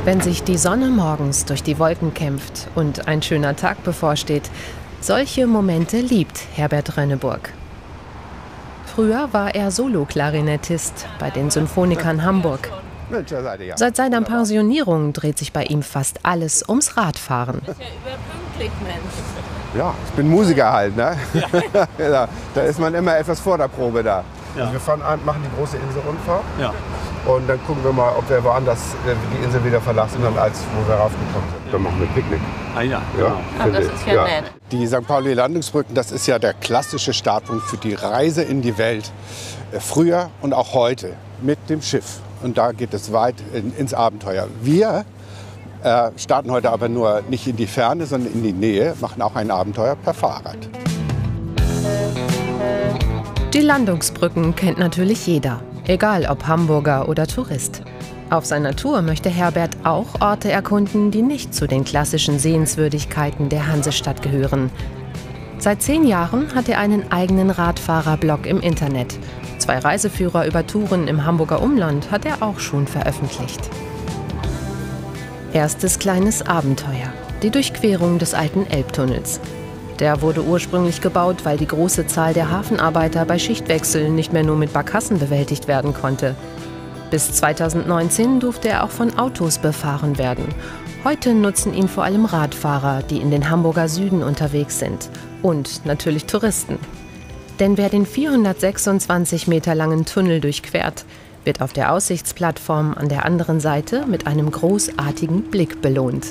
Wenn sich die Sonne morgens durch die Wolken kämpft und ein schöner Tag bevorsteht, solche Momente liebt Herbert Rönneburg. Früher war er Solo-Klarinettist bei den Symphonikern Hamburg. Seit seiner Pensionierung dreht sich bei ihm fast alles ums Radfahren. Das ist ja überpünktlich, Mensch. Ja, ich bin Musiker halt, ne? Ja, da ist man immer etwas vor der Probe da. Ja. Wir machen die große Inselrundfahrt Ja. und dann gucken wir mal, ob wir woanders die Insel wieder verlassen haben, als wo wir raufgekommen sind. Dann machen wir Picknick. Ah ja, genau. Ach, das ist ja nett. Die St. Pauli-Landungsbrücken, das ist ja der klassische Startpunkt für die Reise in die Welt. Früher und auch heute mit dem Schiff. Und da geht es weit ins Abenteuer. Wir starten heute aber nur nicht in die Ferne, sondern in die Nähe, machen auch ein Abenteuer per Fahrrad. Die Landungsbrücken kennt natürlich jeder, egal ob Hamburger oder Tourist. Auf seiner Tour möchte Herbert auch Orte erkunden, die nicht zu den klassischen Sehenswürdigkeiten der Hansestadt gehören. Seit 10 Jahren hat er einen eigenen Radfahrerblog im Internet. 2 Reiseführer über Touren im Hamburger Umland hat er auch schon veröffentlicht. Erstes kleines Abenteuer: die Durchquerung des alten Elbtunnels. Der wurde ursprünglich gebaut, weil die große Zahl der Hafenarbeiter bei Schichtwechsel nicht mehr nur mit Barkassen bewältigt werden konnte. Bis 2019 durfte er auch von Autos befahren werden. Heute nutzen ihn vor allem Radfahrer, die in den Hamburger Süden unterwegs sind. Und natürlich Touristen. Denn wer den 426 Meter langen Tunnel durchquert, wird auf der Aussichtsplattform an der anderen Seite mit einem großartigen Blick belohnt.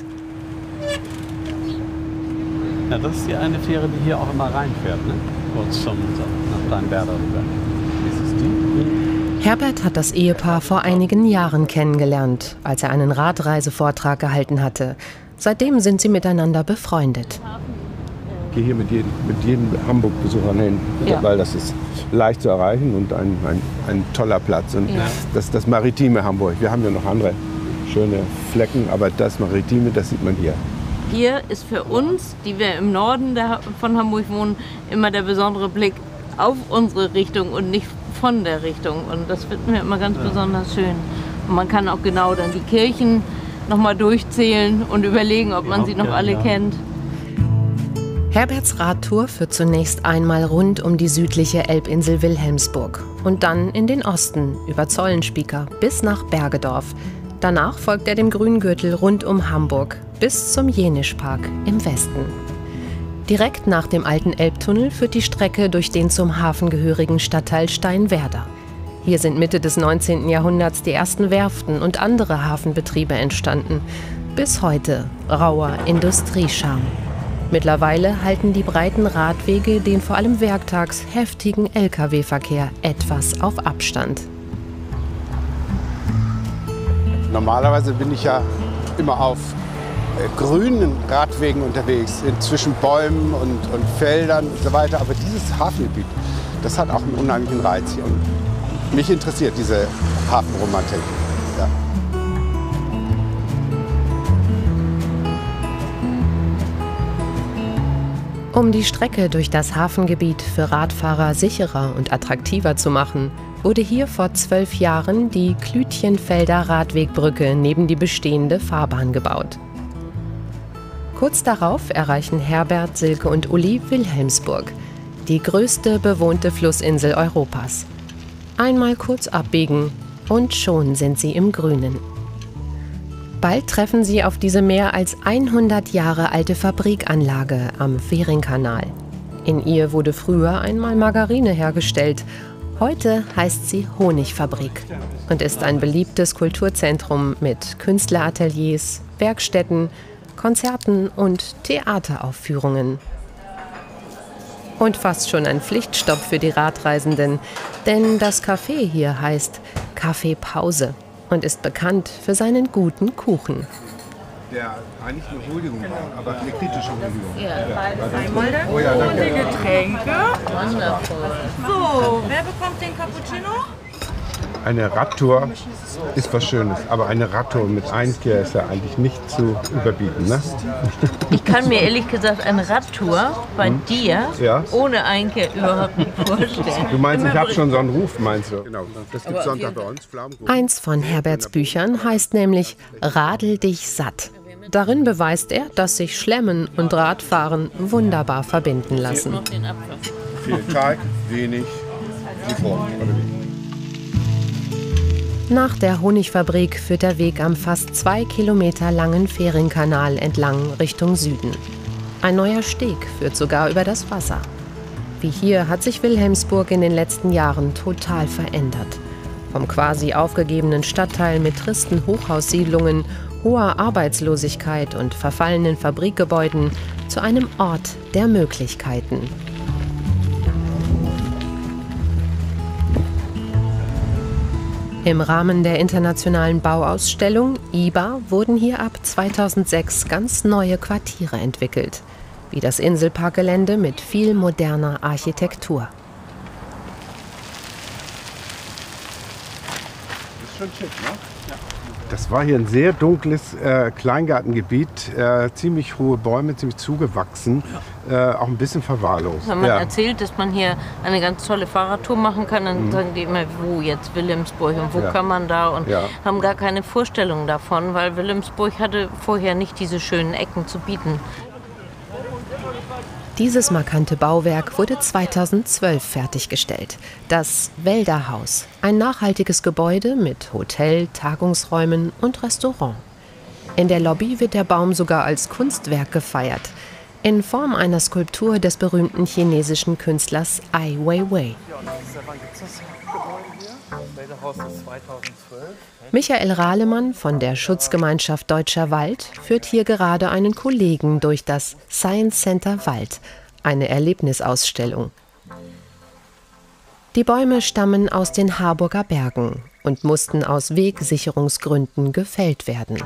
Ja, das ist die eine Fähre, die hier auch immer reinfährt, ne? Kurz nach Steinwerder rüber. Ist es die? Herbert hat das Ehepaar vor einigen Jahren kennengelernt, als er einen Radreisevortrag gehalten hatte. Seitdem sind sie miteinander befreundet. Ich gehe hier mit jedem Hamburg-Besucher hin, Ja. weil das ist leicht zu erreichen und ein toller Platz. Und Ja. das maritime Hamburg. Wir haben ja noch andere schöne Flecken, aber das maritime, das sieht man hier. Hier ist für uns, die wir im Norden von Hamburg wohnen, immer der besondere Blick auf unsere Richtung und nicht von der Richtung. Und das finden wir immer ganz besonders schön. Und man kann auch genau dann die Kirchen noch mal durchzählen und überlegen, ob man sie noch alle kennt. Herberts Radtour führt zunächst einmal rund um die südliche Elbinsel Wilhelmsburg und dann in den Osten über Zollenspieker bis nach Bergedorf. Danach folgt er dem Grüngürtel rund um Hamburg bis zum Jenischpark im Westen. Direkt nach dem alten Elbtunnel führt die Strecke durch den zum Hafen gehörigen Stadtteil Steinwerder. Hier sind Mitte des 19. Jahrhunderts die ersten Werften und andere Hafenbetriebe entstanden. Bis heute rauer Industriescharme. Mittlerweile halten die breiten Radwege den vor allem werktags heftigen Lkw-Verkehr etwas auf Abstand. Normalerweise bin ich ja immer auf grünen Radwegen unterwegs, zwischen Bäumen und Feldern und so weiter. Aber dieses Hafengebiet, das hat auch einen unheimlichen Reiz hier. Und mich interessiert diese Hafenromantik. Ja. Um die Strecke durch das Hafengebiet für Radfahrer sicherer und attraktiver zu machen, wurde hier vor 12 Jahren die Klütchenfelder Radwegbrücke neben die bestehende Fahrbahn gebaut. Kurz darauf erreichen Herbert, Silke und Uli Wilhelmsburg, die größte bewohnte Flussinsel Europas. Einmal kurz abbiegen und schon sind sie im Grünen. Bald treffen sie auf diese mehr als 100 Jahre alte Fabrikanlage am Fehringkanal. In ihr wurde früher einmal Margarine hergestellt. Heute heißt sie Honigfabrik und ist ein beliebtes Kulturzentrum mit Künstlerateliers, Werkstätten, Konzerten und Theateraufführungen. Und fast schon ein Pflichtstopp für die Radreisenden, denn das Café hier heißt Café Pause und ist bekannt für seinen guten Kuchen. Der eigentlich eine Huldigung war, aber eine kritische Huldigung. Einmal dann Oh ja, danke. die Getränke. Wondervoll. So, wer bekommt den Cappuccino? Eine Radtour ist was Schönes, aber eine Radtour mit Einkehr ist ja eigentlich nicht zu überbieten, ne? Ich kann mir ehrlich gesagt eine Radtour bei dir ohne Einkehr überhaupt nicht vorstellen. Du meinst, ich habe schon so einen Ruf, meinst du? Genau, das gibt Sonntag bei uns. Eins von Herberts Büchern heißt nämlich Radl dich satt. Darin beweist er, dass sich Schlemmen und Radfahren wunderbar verbinden lassen. Viel Teig, wenig Lieferung. Nach der Honigfabrik führt der Weg am fast 2 Kilometer langen Fähringkanal entlang Richtung Süden. Ein neuer Steg führt sogar über das Wasser. Wie hier hat sich Wilhelmsburg in den letzten Jahren total verändert. Vom quasi aufgegebenen Stadtteil mit tristen Hochhaussiedlungen, hoher Arbeitslosigkeit und verfallenen Fabrikgebäuden zu einem Ort der Möglichkeiten. Im Rahmen der internationalen Bauausstellung IBA wurden hier ab 2006 ganz neue Quartiere entwickelt, wie das Inselparkgelände mit viel moderner Architektur. Das ist schon schick, ne? Das war hier ein sehr dunkles Kleingartengebiet, ziemlich hohe Bäume, ziemlich zugewachsen, auch ein bisschen verwahrlost. Wenn man erzählt, dass man hier eine ganz tolle Fahrradtour machen kann, dann sagen die immer, wo jetzt Wilhelmsburg und wo kann man da und haben gar keine Vorstellung davon, weil Wilhelmsburg hatte vorher nicht diese schönen Ecken zu bieten. Dieses markante Bauwerk wurde 2012 fertiggestellt. Das Wälderhaus, ein nachhaltiges Gebäude mit Hotel, Tagungsräumen und Restaurant. In der Lobby wird der Baum sogar als Kunstwerk gefeiert, in Form einer Skulptur des berühmten chinesischen Künstlers Ai Weiwei. Michael Rahlemann von der Schutzgemeinschaft Deutscher Wald führt hier gerade einen Kollegen durch das Science Center Wald, eine Erlebnisausstellung. Die Bäume stammen aus den Harburger Bergen und mussten aus Wegsicherungsgründen gefällt werden.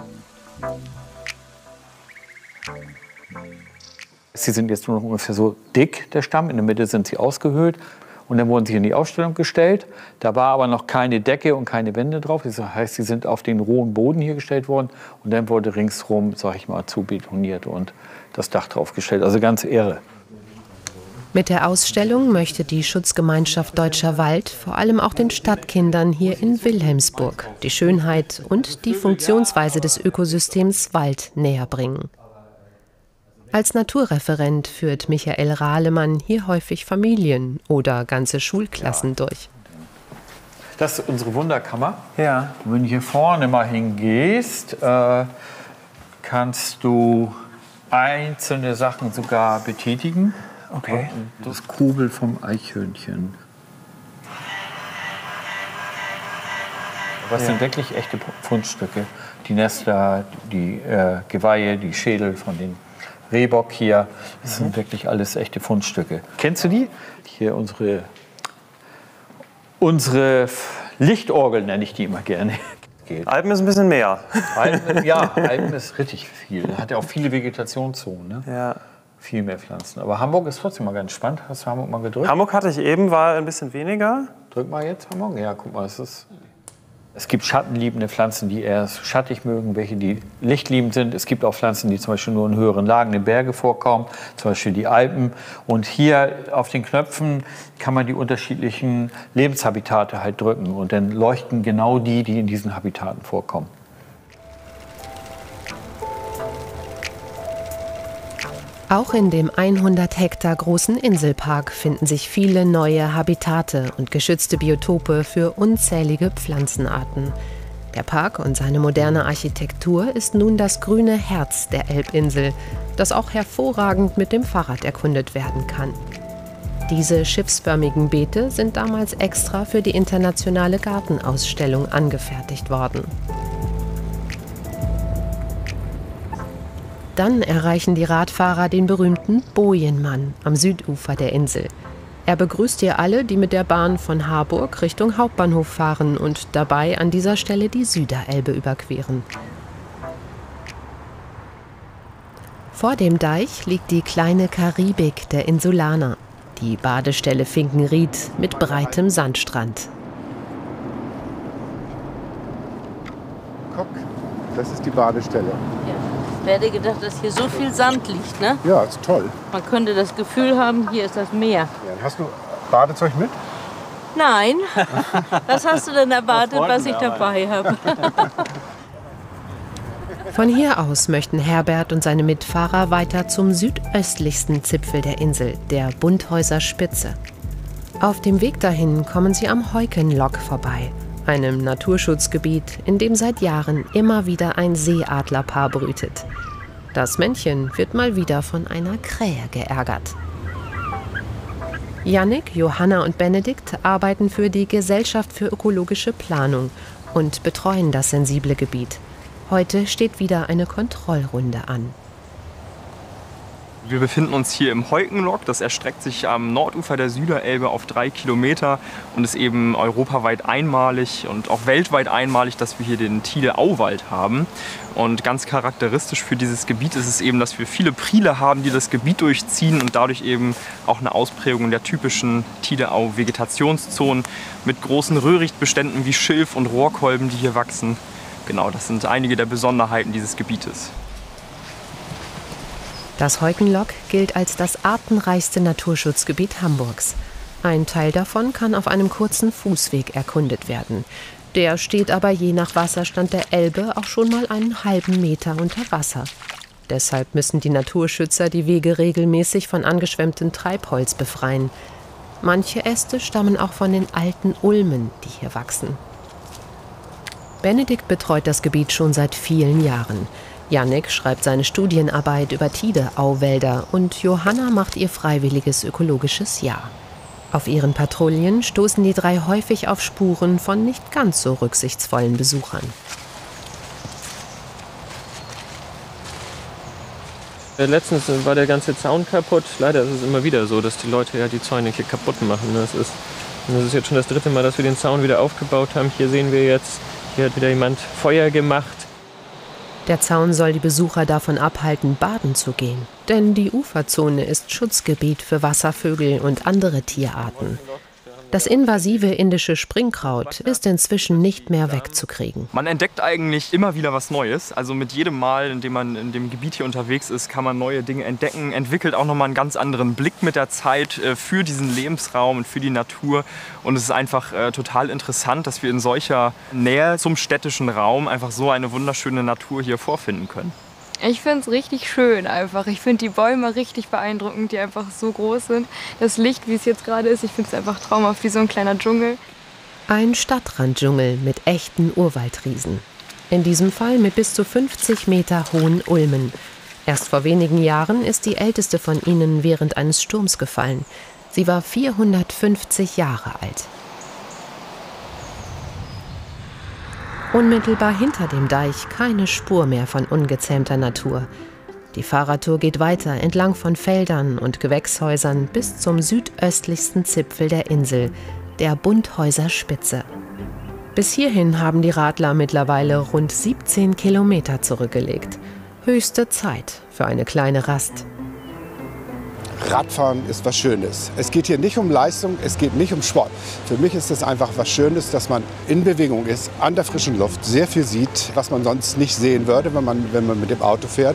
Sie sind jetzt nur noch ungefähr so dick, der Stamm. In der Mitte sind sie ausgehöhlt. Und dann wurden sie in die Ausstellung gestellt. Da war aber noch keine Decke und keine Wände drauf. Das heißt, sie sind auf den rohen Boden hier gestellt worden. Und dann wurde ringsherum, sag ich mal, zubetoniert und das Dach draufgestellt. Also ganz irre. Mit der Ausstellung möchte die Schutzgemeinschaft Deutscher Wald vor allem auch den Stadtkindern hier in Wilhelmsburg die Schönheit und die Funktionsweise des Ökosystems Wald näher bringen. Als Naturreferent führt Michael Rahlemann hier häufig Familien oder ganze Schulklassen durch. Das ist unsere Wunderkammer. Ja. Wenn du hier vorne mal hingehst, kannst du einzelne Sachen sogar betätigen. Okay. Das Kugel vom Eichhörnchen. Das sind wirklich echte Fundstücke. Die Nester, die Geweihe, die Schädel von den Rehbock hier, das sind wirklich alles echte Fundstücke. Kennst du die? Hier unsere Lichtorgel nenne ich die immer gerne. Alpen ist ein bisschen mehr. Alpen ist richtig viel. Hat ja auch viele Vegetationszonen. Ne? Ja. Viel mehr Pflanzen. Aber Hamburg ist trotzdem mal ganz spannend. Hast du Hamburg mal gedrückt? Hamburg hatte ich eben, war ein bisschen weniger. Drück mal jetzt Hamburg. Ja, guck mal, es gibt schattenliebende Pflanzen, die eher schattig mögen, welche die lichtliebend sind. Es gibt auch Pflanzen, die zum Beispiel nur in höheren Lagen der Berge vorkommen, zum Beispiel die Alpen. Und hier auf den Knöpfen kann man die unterschiedlichen Lebenshabitate halt drücken. Und dann leuchten genau die in diesen Habitaten vorkommen. Auch in dem 100 Hektar großen Inselpark finden sich viele neue Habitate und geschützte Biotope für unzählige Pflanzenarten. Der Park und seine moderne Architektur ist nun das grüne Herz der Elbinsel, das auch hervorragend mit dem Fahrrad erkundet werden kann. Diese schiffsförmigen Beete sind damals extra für die internationale Gartenausstellung angefertigt worden. Dann erreichen die Radfahrer den berühmten Bojenmann am Südufer der Insel. Er begrüßt hier alle, die mit der Bahn von Harburg Richtung Hauptbahnhof fahren und dabei an dieser Stelle die Süderelbe überqueren. Vor dem Deich liegt die kleine Karibik der Insulaner, die Badestelle Finkenried mit breitem Sandstrand. das ist die Badestelle. Ja. Wer hätte gedacht, dass hier so viel Sand liegt, ne? Ja, ist toll. Man könnte das Gefühl haben, hier ist das Meer. Ja, hast du Badezeug mit? Nein. Was hast du denn erwartet, was ich dabei habe? Von hier aus möchten Herbert und seine Mitfahrer weiter zum südöstlichsten Zipfel der Insel, der Bunthäuser Spitze. Auf dem Weg dahin kommen sie am Heukenloch vorbei, einem Naturschutzgebiet, in dem seit Jahren immer wieder ein Seeadlerpaar brütet. Das Männchen wird mal wieder von einer Krähe geärgert. Jannik, Johanna und Benedikt arbeiten für die Gesellschaft für ökologische Planung und betreuen das sensible Gebiet. Heute steht wieder eine Kontrollrunde an. Wir befinden uns hier im Heukenloch. Das erstreckt sich am Nordufer der Süderelbe auf 3 Kilometer und ist eben europaweit einmalig und auch weltweit einmalig, dass wir hier den Tide-Auwald haben. Und ganz charakteristisch für dieses Gebiet ist es eben, dass wir viele Priele haben, die das Gebiet durchziehen und dadurch eben auch eine Ausprägung der typischen Tide-Au-Vegetationszonen mit großen Röhrichtbeständen wie Schilf und Rohrkolben, die hier wachsen. Genau, das sind einige der Besonderheiten dieses Gebietes. Das Heukenloch gilt als das artenreichste Naturschutzgebiet Hamburgs. Ein Teil davon kann auf einem kurzen Fußweg erkundet werden. Der steht aber je nach Wasserstand der Elbe auch schon mal einen halben Meter unter Wasser. Deshalb müssen die Naturschützer die Wege regelmäßig von angeschwemmtem Treibholz befreien. Manche Äste stammen auch von den alten Ulmen, die hier wachsen. Benedikt betreut das Gebiet schon seit vielen Jahren. Jannik schreibt seine Studienarbeit über Tide-Auwälder und Johanna macht ihr freiwilliges ökologisches Jahr. Auf ihren Patrouillen stoßen die drei häufig auf Spuren von nicht ganz so rücksichtsvollen Besuchern. Letztens war der ganze Zaun kaputt. Leider ist es immer wieder so, dass die Leute ja die Zäune hier kaputt machen. Das ist jetzt schon das 3. Mal, dass wir den Zaun wieder aufgebaut haben. Hier sehen wir jetzt, hier hat wieder jemand Feuer gemacht. Der Zaun soll die Besucher davon abhalten, baden zu gehen. Denn die Uferzone ist Schutzgebiet für Wasservögel und andere Tierarten. Das invasive indische Springkraut ist inzwischen nicht mehr wegzukriegen. Man entdeckt eigentlich immer wieder was Neues. Also mit jedem Mal, in dem man in dem Gebiet hier unterwegs ist, kann man neue Dinge entdecken. Entwickelt auch nochmal einen ganz anderen Blick mit der Zeit für diesen Lebensraum und für die Natur. Und es ist einfach total interessant, dass wir in solcher Nähe zum städtischen Raum einfach so eine wunderschöne Natur hier vorfinden können. Ich finde es richtig schön einfach. Ich finde die Bäume richtig beeindruckend, die einfach so groß sind. Das Licht, wie es jetzt gerade ist, ich finde es einfach traumhaft, wie so ein kleiner Dschungel. Ein Stadtranddschungel mit echten Urwaldriesen. In diesem Fall mit bis zu 50 Meter hohen Ulmen. Erst vor wenigen Jahren ist die älteste von ihnen während eines Sturms gefallen. Sie war 450 Jahre alt. Unmittelbar hinter dem Deich keine Spur mehr von ungezähmter Natur. Die Fahrradtour geht weiter entlang von Feldern und Gewächshäusern bis zum südöstlichsten Zipfel der Insel, der Bunthäuser Spitze. Bis hierhin haben die Radler mittlerweile rund 17 Kilometer zurückgelegt. Höchste Zeit für eine kleine Rast. Radfahren ist was Schönes. Es geht hier nicht um Leistung, es geht nicht um Sport. Für mich ist es einfach was Schönes, dass man in Bewegung ist, an der frischen Luft, sehr viel sieht, was man sonst nicht sehen würde, wenn man mit dem Auto fährt.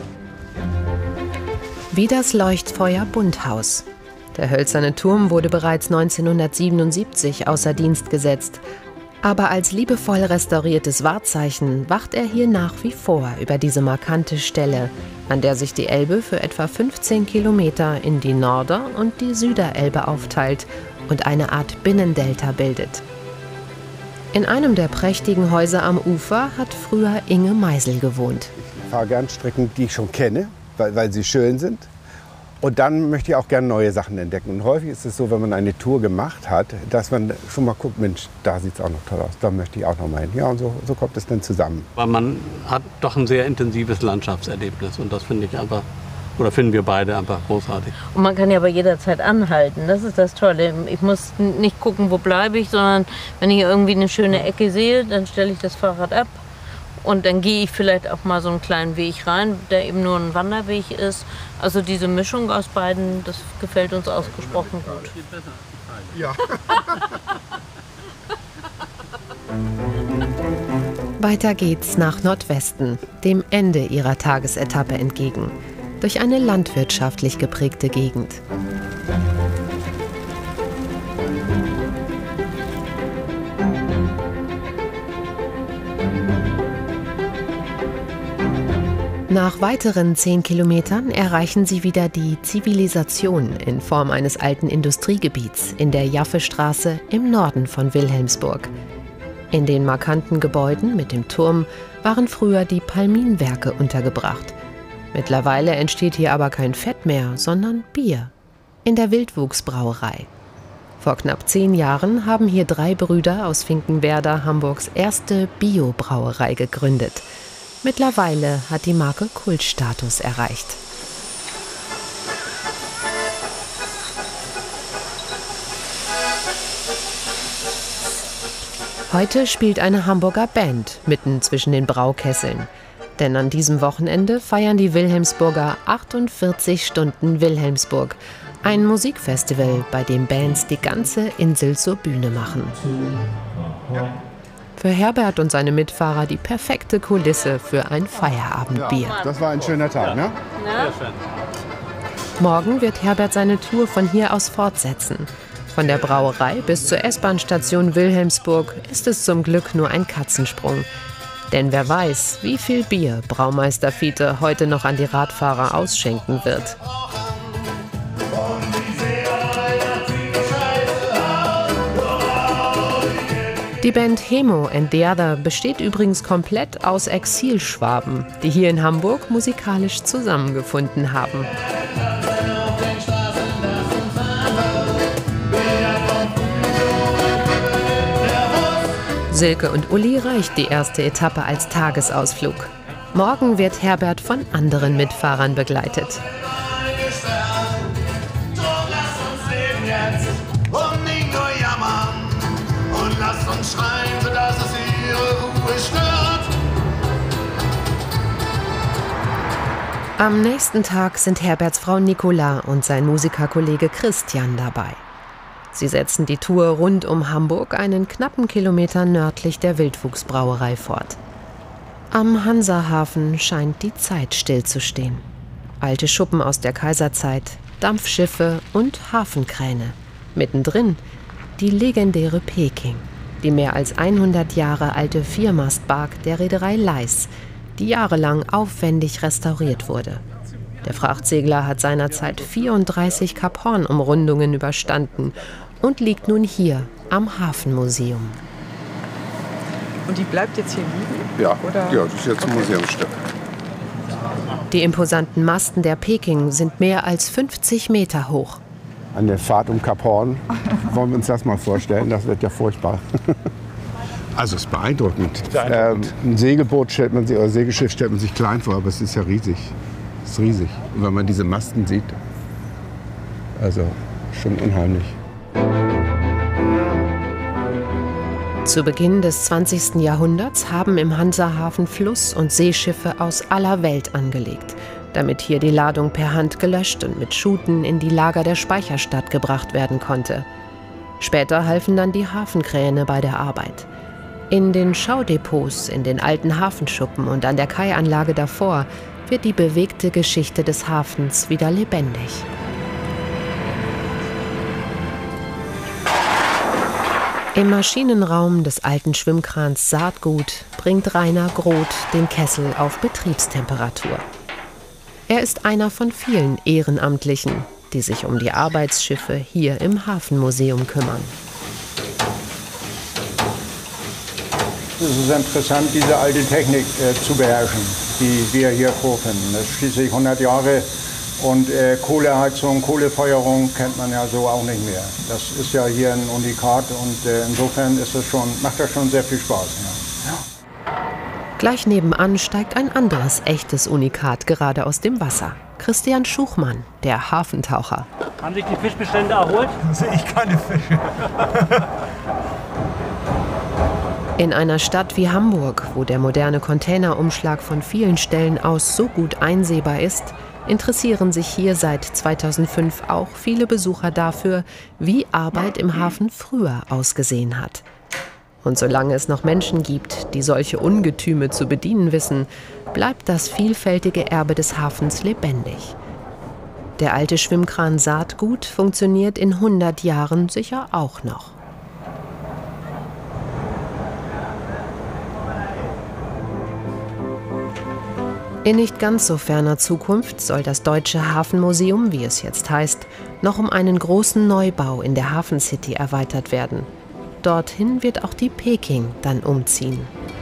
Wie das Leuchtfeuer Bunthaus. Der hölzerne Turm wurde bereits 1977 außer Dienst gesetzt. Aber als liebevoll restauriertes Wahrzeichen wacht er hier nach wie vor über diese markante Stelle, an der sich die Elbe für etwa 15 Kilometer in die Norder- und die Süderelbe aufteilt und eine Art Binnendelta bildet. In einem der prächtigen Häuser am Ufer hat früher Inge Meisel gewohnt. Ich fahre gern Strecken, die ich schon kenne, weil sie schön sind. Und dann möchte ich auch gerne neue Sachen entdecken. Und häufig ist es so, wenn man eine Tour gemacht hat, dass man schon mal guckt, Mensch, da sieht es auch noch toll aus, da möchte ich auch noch mal hin. Ja, und so kommt es dann zusammen. Weil man hat doch ein sehr intensives Landschaftserlebnis und das finde ich einfach, oder finden wir beide einfach großartig. Und man kann ja aber jederzeit anhalten, das ist das Tolle. Ich muss nicht gucken, wo bleibe ich, sondern wenn ich irgendwie eine schöne Ecke sehe, dann stelle ich das Fahrrad ab. Und dann gehe ich vielleicht auch mal so einen kleinen Weg rein, der eben nur ein Wanderweg ist. Also diese Mischung aus beiden, das gefällt uns ausgesprochen gut. Ja. Weiter geht's nach Nordwesten, dem Ende ihrer Tagesetappe entgegen, durch eine landwirtschaftlich geprägte Gegend. Nach weiteren 10 Kilometern erreichen sie wieder die Zivilisation in Form eines alten Industriegebiets in der Jaffestraße im Norden von Wilhelmsburg. In den markanten Gebäuden mit dem Turm waren früher die Palminwerke untergebracht. Mittlerweile entsteht hier aber kein Fett mehr, sondern Bier. In der Wildwuchsbrauerei. Vor knapp 10 Jahren haben hier 3 Brüder aus Finkenwerder Hamburgs erste Biobrauerei gegründet. Mittlerweile hat die Marke Kultstatus erreicht. Heute spielt eine Hamburger Band mitten zwischen den Braukesseln. Denn an diesem Wochenende feiern die Wilhelmsburger 48 Stunden Wilhelmsburg. Ein Musikfestival, bei dem Bands die ganze Insel zur Bühne machen. Für Herbert und seine Mitfahrer die perfekte Kulisse für ein Feierabendbier. Ja, das war ein schöner Tag, ne? Sehr schön. Morgen wird Herbert seine Tour von hier aus fortsetzen. Von der Brauerei bis zur S-Bahn-Station Wilhelmsburg ist es zum Glück nur ein Katzensprung. Denn wer weiß, wie viel Bier Braumeister Fiete heute noch an die Radfahrer ausschenken wird. Die Band Hemo and the Other besteht übrigens komplett aus Exilschwaben, die hier in Hamburg musikalisch zusammengefunden haben. Silke und Uli reicht die erste Etappe als Tagesausflug. Morgen wird Herbert von anderen Mitfahrern begleitet. Am nächsten Tag sind Herberts Frau Nicola und sein Musikerkollege Christian dabei. Sie setzen die Tour rund um Hamburg einen knappen Kilometer nördlich der Wildwuchsbrauerei fort. Am Hansahafen scheint die Zeit stillzustehen. Alte Schuppen aus der Kaiserzeit, Dampfschiffe und Hafenkräne. Mittendrin die legendäre Peking, die mehr als 100 Jahre alte Viermastbark der Reederei Leis, die jahrelang aufwendig restauriert wurde. Der Frachtsegler hat seinerzeit 34 Kap-Horn-Umrundungen überstanden und liegt nun hier am Hafenmuseum. Und die bleibt jetzt hier liegen? Ja, oder? Ja, das ist jetzt ein Museumsstück. Die imposanten Masten der Peking sind mehr als 50 Meter hoch. An der Fahrt um Kap Horn wollen wir uns das mal vorstellen, das wird ja furchtbar. Also es ist beeindruckend. Ein Segelboot stellt man sich, oder Segelschiff stellt man sich klein vor, aber es ist ja riesig. Es ist riesig. Und wenn man diese Masten sieht, also schon unheimlich. Zu Beginn des 20. Jahrhunderts haben im Hansahafen Fluss- und Seeschiffe aus aller Welt angelegt, damit hier die Ladung per Hand gelöscht und mit Schuten in die Lager der Speicherstadt gebracht werden konnte. Später halfen dann die Hafenkräne bei der Arbeit. In den Schaudepots, in den alten Hafenschuppen und an der Kaianlage davor wird die bewegte Geschichte des Hafens wieder lebendig. Im Maschinenraum des alten Schwimmkrans Saatgut bringt Rainer Groth den Kessel auf Betriebstemperatur. Er ist einer von vielen Ehrenamtlichen, die sich um die Arbeitsschiffe hier im Hafenmuseum kümmern. Es ist interessant, diese alte Technik zu beherrschen, die wir hier vorfinden. Das ist schließlich 100 Jahre und Kohleheizung, Kohlefeuerung kennt man ja so auch nicht mehr. Das ist ja hier ein Unikat und insofern ist es macht das schon sehr viel Spaß. Ja. Gleich nebenan steigt ein anderes echtes Unikat gerade aus dem Wasser. Christian Schuchmann, der Hafentaucher. Haben sich die Fischbestände erholt? Sehe ich keine Fische. In einer Stadt wie Hamburg, wo der moderne Containerumschlag von vielen Stellen aus so gut einsehbar ist, interessieren sich hier seit 2005 auch viele Besucher dafür, wie Arbeit im Hafen früher ausgesehen hat. Und solange es noch Menschen gibt, die solche Ungetüme zu bedienen wissen, bleibt das vielfältige Erbe des Hafens lebendig. Der alte Schwimmkran Saatgut funktioniert in 100 Jahren sicher auch noch. In nicht ganz so ferner Zukunft soll das Deutsche Hafenmuseum, wie es jetzt heißt, noch um einen großen Neubau in der Hafencity erweitert werden. Dorthin wird auch die Peking dann umziehen.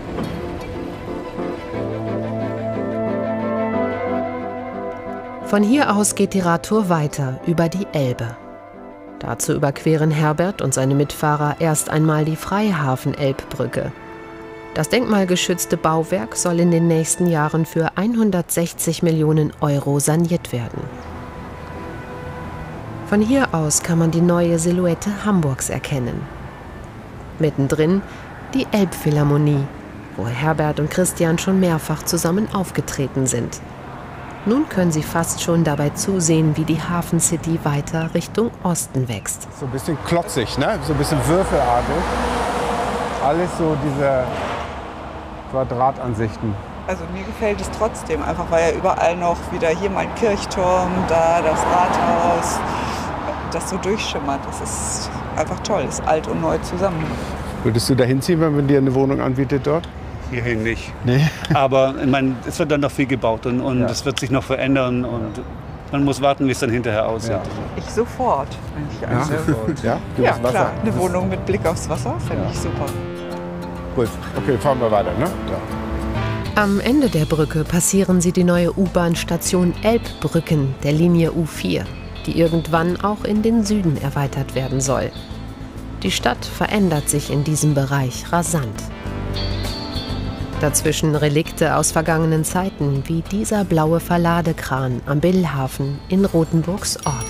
Von hier aus geht die Radtour weiter über die Elbe. Dazu überqueren Herbert und seine Mitfahrer erst einmal die Freihafen-Elbbrücke. Das denkmalgeschützte Bauwerk soll in den nächsten Jahren für 160 Millionen Euro saniert werden. Von hier aus kann man die neue Silhouette Hamburgs erkennen. Mittendrin die Elbphilharmonie, wo Herbert und Christian schon mehrfach zusammen aufgetreten sind. Nun können sie fast schon dabei zusehen, wie die Hafencity weiter Richtung Osten wächst. So ein bisschen klotzig, ne? So ein bisschen würfelartig. Alles so diese Quadratansichten. Also mir gefällt es trotzdem, einfach weil ja überall noch wieder hier mal ein Kirchturm, da das Rathaus, das so durchschimmert. Das ist einfach toll, ist alt und neu zusammen. Würdest du da hinziehen, wenn man dir eine Wohnung anbietet dort? Hierhin nicht. Nee. Aber ich meine, es wird dann noch viel gebaut und es wird sich noch verändern und man muss warten, wie es dann hinterher aussieht. Ja. Ich sofort. Ja? Ja, klar. Eine Wohnung mit Blick aufs Wasser fände ich super. Gut, okay, fahren wir weiter, ne? Ja. Am Ende der Brücke passieren sie die neue U-Bahn-Station Elbbrücken der Linie U4, die irgendwann auch in den Süden erweitert werden soll. Die Stadt verändert sich in diesem Bereich rasant. Dazwischen Relikte aus vergangenen Zeiten, wie dieser blaue Verladekran am Billhafen in Rothenburgs Ort.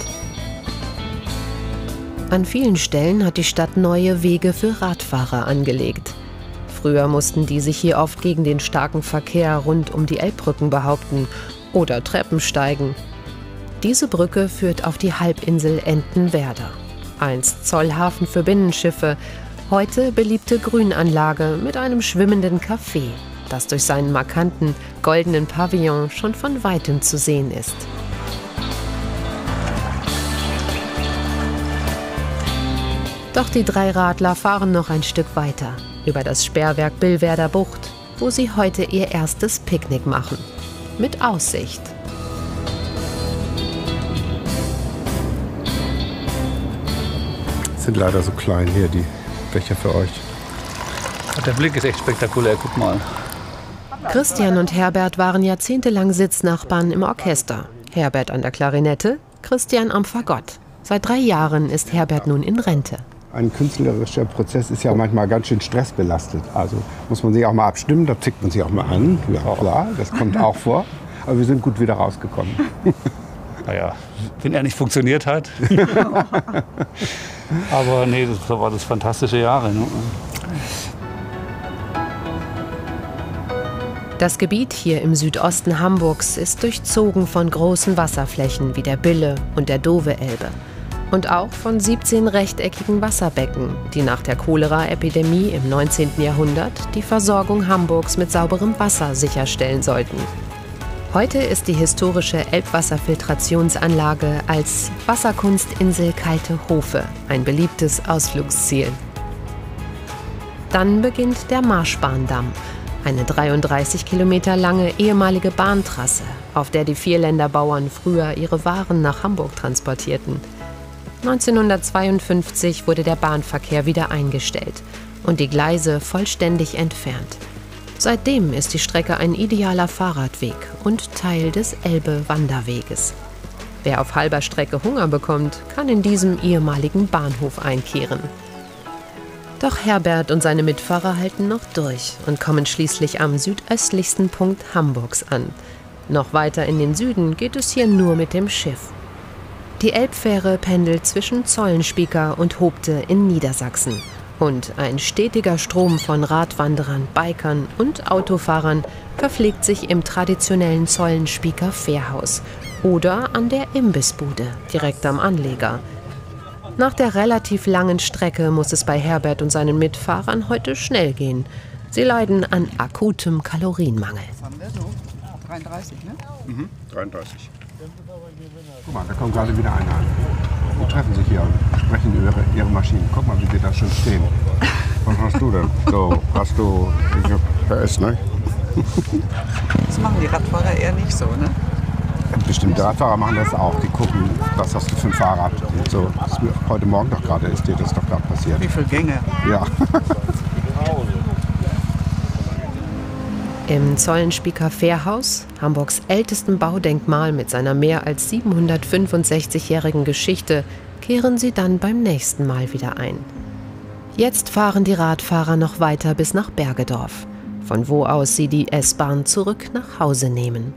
An vielen Stellen hat die Stadt neue Wege für Radfahrer angelegt. Früher mussten die sich hier oft gegen den starken Verkehr rund um die Elbbrücken behaupten oder Treppen steigen. Diese Brücke führt auf die Halbinsel Entenwerder. Einst Zollhafen für Binnenschiffe, heute beliebte Grünanlage mit einem schwimmenden Café, das durch seinen markanten goldenen Pavillon schon von weitem zu sehen ist. Doch die drei Radler fahren noch ein Stück weiter, über das Sperrwerk Billwerder Bucht, wo sie heute ihr erstes Picknick machen. Mit Aussicht. Sind leider so klein hier, die Becher für euch. Der Blick ist echt spektakulär, guck mal. Christian und Herbert waren jahrzehntelang Sitznachbarn im Orchester. Herbert an der Klarinette, Christian am Fagott. Seit 3 Jahren ist Herbert nun in Rente. Ein künstlerischer Prozess ist ja manchmal ganz schön stressbelastet. Also muss man sich auch mal abstimmen, da tickt man sich auch mal an. Ja klar, das kommt auch vor. Aber wir sind gut wieder rausgekommen. Naja, wenn er nicht funktioniert hat. Aber nee, das war das fantastische Jahre. Ne? Das Gebiet hier im Südosten Hamburgs ist durchzogen von großen Wasserflächen wie der Bille und der Dove-Elbe. Und auch von 17 rechteckigen Wasserbecken, die nach der Cholera-Epidemie im 19. Jahrhundert die Versorgung Hamburgs mit sauberem Wasser sicherstellen sollten. Heute ist die historische Elbwasserfiltrationsanlage als Wasserkunstinsel Kalte Hofe ein beliebtes Ausflugsziel. Dann beginnt der Marschbahndamm, eine 33 Kilometer lange ehemalige Bahntrasse, auf der die Vierländerbauern früher ihre Waren nach Hamburg transportierten. 1952 wurde der Bahnverkehr wieder eingestellt und die Gleise vollständig entfernt. Seitdem ist die Strecke ein idealer Fahrradweg und Teil des Elbe-Wanderweges. Wer auf halber Strecke Hunger bekommt, kann in diesem ehemaligen Bahnhof einkehren. Doch Herbert und seine Mitfahrer halten noch durch und kommen schließlich am südöstlichsten Punkt Hamburgs an. Noch weiter in den Süden geht es hier nur mit dem Schiff. Die Elbfähre pendelt zwischen Zollenspieker und Hoopte in Niedersachsen. Und ein stetiger Strom von Radwanderern, Bikern und Autofahrern verpflegt sich im traditionellen Zollenspieker Fährhaus oder an der Imbissbude direkt am Anleger. Nach der relativ langen Strecke muss es bei Herbert und seinen Mitfahrern heute schnell gehen. Sie leiden an akutem Kalorienmangel. 33, ne? 33. Guck mal, da kommt gerade wieder einer an. Die treffen sich hier und sprechen über ihre Maschinen. Guck mal, wie die da schon stehen. Was hast du denn? So, hast du PS, ne? Das machen die Radfahrer eher nicht so, ne? Bestimmte Radfahrer machen das auch. Die gucken, was hast du für ein Fahrrad. Und so. Das ist mir heute Morgen doch gerade, ist dir das doch gerade passiert. Wie viele Gänge? Ja. Im Zollenspieker Fährhaus, Hamburgs ältestem Baudenkmal mit seiner mehr als 765-jährigen Geschichte, kehren sie dann beim nächsten Mal wieder ein. Jetzt fahren die Radfahrer noch weiter bis nach Bergedorf, von wo aus sie die S-Bahn zurück nach Hause nehmen.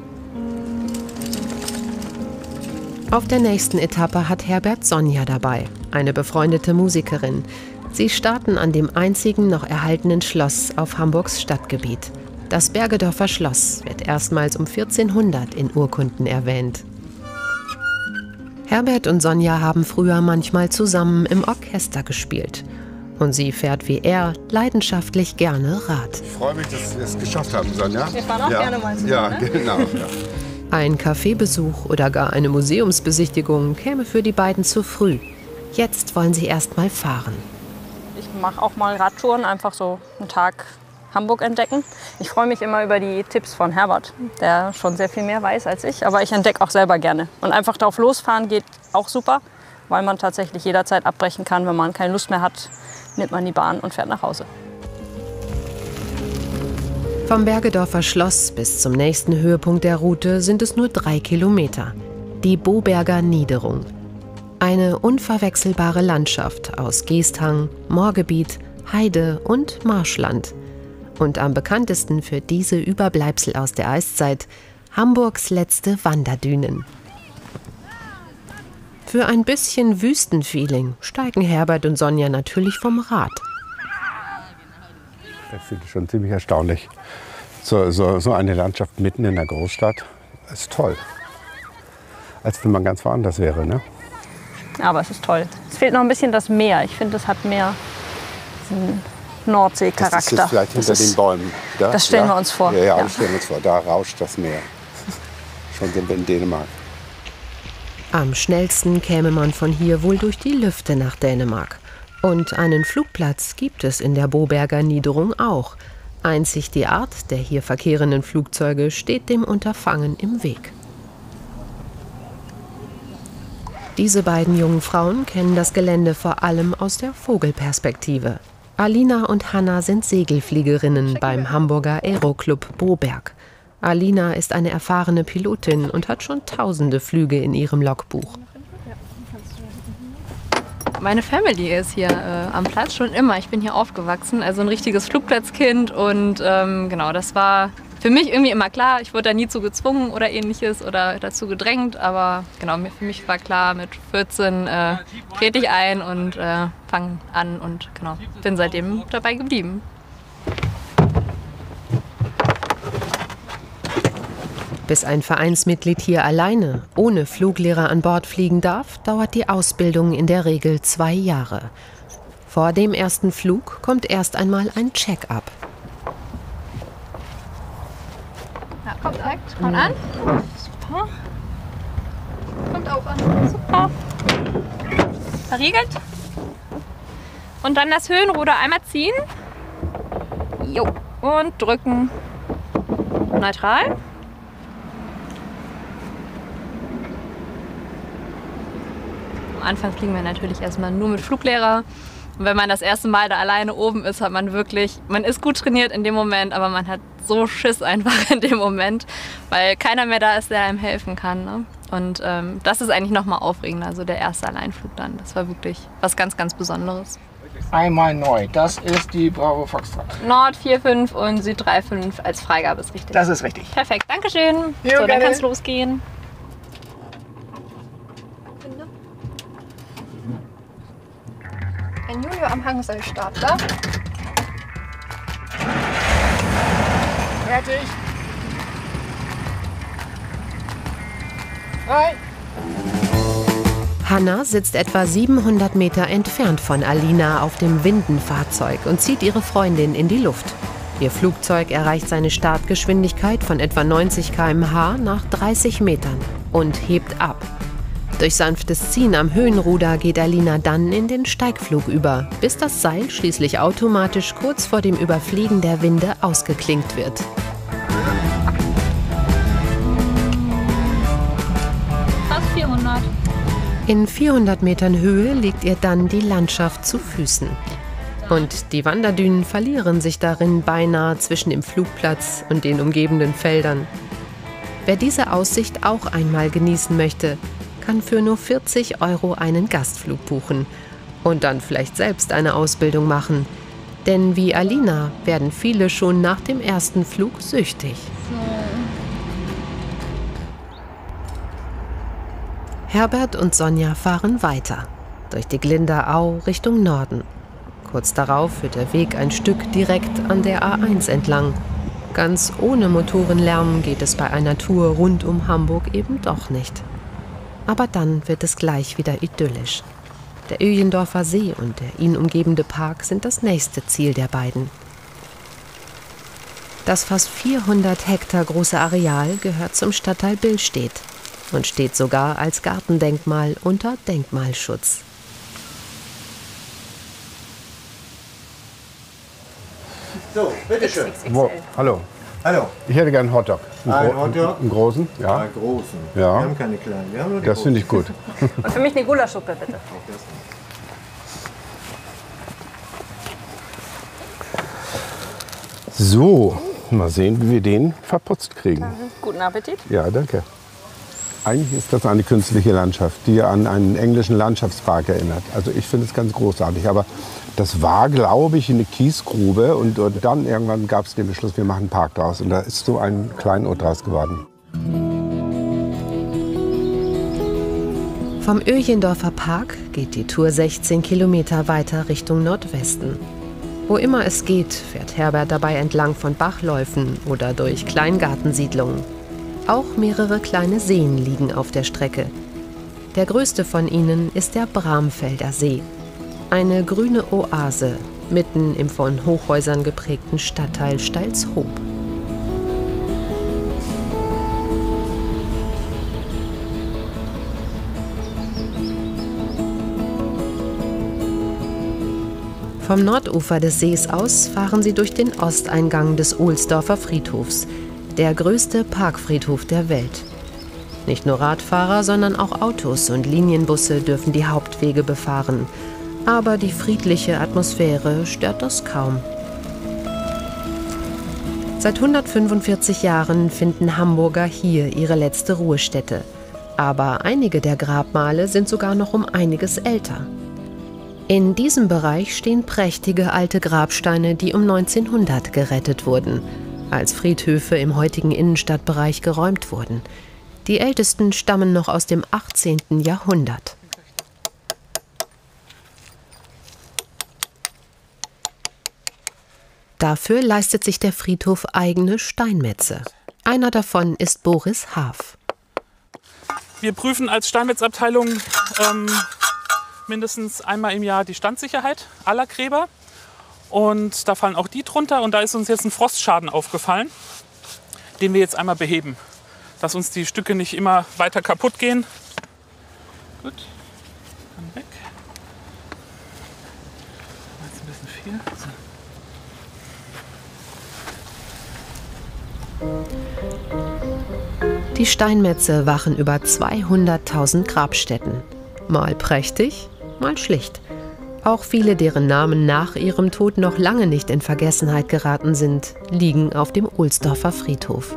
Auf der nächsten Etappe hat Herbert Sonja dabei, eine befreundete Musikerin. Sie starten an dem einzigen noch erhaltenen Schloss auf Hamburgs Stadtgebiet. Das Bergedorfer Schloss wird erstmals um 1400 in Urkunden erwähnt. Herbert und Sonja haben früher manchmal zusammen im Orchester gespielt. Und sie fährt wie er leidenschaftlich gerne Rad. Ich freue mich, dass wir es geschafft haben, Sonja. Wir fahren auch gerne mal zusammen, Ja, ne? genau. Ja. Ein Kaffeebesuch oder gar eine Museumsbesichtigung käme für die beiden zu früh. Jetzt wollen sie erst mal fahren. Ich mache auch mal Radtouren, einfach so einen Tag Hamburg entdecken. Ich freue mich immer über die Tipps von Herbert, der schon sehr viel mehr weiß als ich. Aber ich entdecke auch selber gerne. Und einfach drauf losfahren geht auch super, weil man tatsächlich jederzeit abbrechen kann. Wenn man keine Lust mehr hat, nimmt man die Bahn und fährt nach Hause. Vom Bergedorfer Schloss bis zum nächsten Höhepunkt der Route sind es nur 3 Kilometer. Die Boberger Niederung. Eine unverwechselbare Landschaft aus Geesthang, Moorgebiet, Heide und Marschland. Und am bekanntesten für diese Überbleibsel aus der Eiszeit Hamburgs letzte Wanderdünen. Für ein bisschen Wüstenfeeling steigen Herbert und Sonja natürlich vom Rad. Das finde ich schon ziemlich erstaunlich. So eine Landschaft mitten in der Großstadt ist toll. Als wenn man ganz woanders wäre, ne? Aber es ist toll. Es fehlt noch ein bisschen das Meer. Ich finde, es hat mehr Nordsee-Charakter. Das ist jetzt vielleicht hinter den Bäumen. Da? Das stellen wir uns vor. Ja, das stellen wir uns vor. Da rauscht das Meer. Schon sind wir in Dänemark. Am schnellsten käme man von hier wohl durch die Lüfte nach Dänemark. Und einen Flugplatz gibt es in der Boberger Niederung auch. Einzig die Art der hier verkehrenden Flugzeuge steht dem Unterfangen im Weg. Diese beiden jungen Frauen kennen das Gelände vor allem aus der Vogelperspektive. Alina und Hanna sind Segelfliegerinnen beim Hamburger Aeroclub Boberg. Alina ist eine erfahrene Pilotin und hat schon tausende Flüge in ihrem Logbuch. Meine Family ist hier am Platz schon immer. Ich bin hier aufgewachsen, also ein richtiges Flugplatzkind. Und genau, das war für mich irgendwie immer klar. Ich wurde da nie zu gezwungen oder ähnliches oder dazu gedrängt. Aber genau, für mich war klar, mit 14 trete ich ein und fange an und genau, bin seitdem dabei geblieben. Bis ein Vereinsmitglied hier alleine, ohne Fluglehrer an Bord fliegen darf, dauert die Ausbildung in der Regel 2 Jahre. Vor dem ersten Flug kommt erst einmal ein Check-up. Ja, kommt an. Super. Kommt auch an. Super. Verriegelt. Und dann das Höhenruder einmal ziehen. Jo. Und drücken. Neutral. Am Anfang fliegen wir natürlich erstmal nur mit Fluglehrer. Und wenn man das erste Mal da alleine oben ist, hat man wirklich, man ist gut trainiert in dem Moment, aber man hat so Schiss einfach in dem Moment, weil keiner mehr da ist, der einem helfen kann. Ne? Und das ist eigentlich nochmal aufregender, also der erste Alleinflug dann. Das war wirklich was ganz, ganz Besonderes. Einmal neu, das ist die Bravo Foxtrot. Nord 4,5 und Süd 3,5 als Freigabe ist richtig. Das ist richtig. Perfekt, Dankeschön. Jo, so, dann gerne. kann es losgehen. Ein Junior am Hangseilstarter. Fertig. Frei. Hanna sitzt etwa 700 Meter entfernt von Alina auf dem Windenfahrzeug und zieht ihre Freundin in die Luft. Ihr Flugzeug erreicht seine Startgeschwindigkeit von etwa 90 km/h nach 30 Metern und hebt ab. Durch sanftes Ziehen am Höhenruder geht Alina dann in den Steigflug über, bis das Seil schließlich automatisch kurz vor dem Überfliegen der Winde ausgeklinkt wird. Fast 400. In 400 Metern Höhe liegt ihr dann die Landschaft zu Füßen. Und die Wanderdünen verlieren sich darin beinahe zwischen dem Flugplatz und den umgebenden Feldern. Wer diese Aussicht auch einmal genießen möchte, kann für nur 40 € einen Gastflug buchen und dann vielleicht selbst eine Ausbildung machen. Denn wie Alina werden viele schon nach dem ersten Flug süchtig. Herbert und Sonja fahren weiter, durch die Glinder Au Richtung Norden. Kurz darauf führt der Weg ein Stück direkt an der A1 entlang. Ganz ohne Motorenlärm geht es bei einer Tour rund um Hamburg eben doch nicht. Aber dann wird es gleich wieder idyllisch. Der Öjendorfer See und der ihn umgebende Park sind das nächste Ziel der beiden. Das fast 400 Hektar große Areal gehört zum Stadtteil Billstedt und steht sogar als Gartendenkmal unter Denkmalschutz. So, bitteschön. Hallo. Hallo. Ich hätte gerne einen Hotdog. Einen Hotdog? Einen großen? Ja. Einen großen. Ja. Wir haben keine kleinen. Wir haben nur die Das finde ich gut. Und für mich eine Gulaschsuppe, bitte. So, mal sehen, wie wir den verputzt kriegen. Guten Appetit. Ja, danke. Eigentlich ist das eine künstliche Landschaft, die an einen englischen Landschaftspark erinnert. Also ich finde es ganz großartig. Aber das war, glaube ich, eine Kiesgrube. Und dann irgendwann gab es den Beschluss, wir machen einen Park draus. Und da ist so ein Kleinod draus geworden. Vom Öjendorfer Park geht die Tour 16 Kilometer weiter Richtung Nordwesten. Wo immer es geht, fährt Herbert dabei entlang von Bachläufen oder durch Kleingartensiedlungen. Auch mehrere kleine Seen liegen auf der Strecke. Der größte von ihnen ist der Bramfelder See. Eine grüne Oase mitten im von Hochhäusern geprägten Stadtteil Steilshoop. Vom Nordufer des Sees aus fahren sie durch den Osteingang des Ohlsdorfer Friedhofs, der größte Parkfriedhof der Welt. Nicht nur Radfahrer, sondern auch Autos und Linienbusse dürfen die Hauptwege befahren. Aber die friedliche Atmosphäre stört das kaum. Seit 145 Jahren finden Hamburger hier ihre letzte Ruhestätte. Aber einige der Grabmale sind sogar noch um einiges älter. In diesem Bereich stehen prächtige alte Grabsteine, die um 1900 gerettet wurden, als Friedhöfe im heutigen Innenstadtbereich geräumt wurden. Die ältesten stammen noch aus dem 18. Jahrhundert. Dafür leistet sich der Friedhof eigene Steinmetze. Einer davon ist Boris Haaf. Wir prüfen als Steinmetzabteilung mindestens einmal im Jahr die Standsicherheit aller Gräber. Und da fallen auch die drunter. Und da ist uns jetzt ein Frostschaden aufgefallen, den wir jetzt einmal beheben. Dass uns die Stücke nicht immer weiter kaputt gehen. Gut, dann weg. Jetzt ein bisschen viel. So. Die Steinmetze wachen über 200.000 Grabstätten. Mal prächtig, mal schlicht. Auch viele, deren Namen nach ihrem Tod noch lange nicht in Vergessenheit geraten sind, liegen auf dem Ohlsdorfer Friedhof.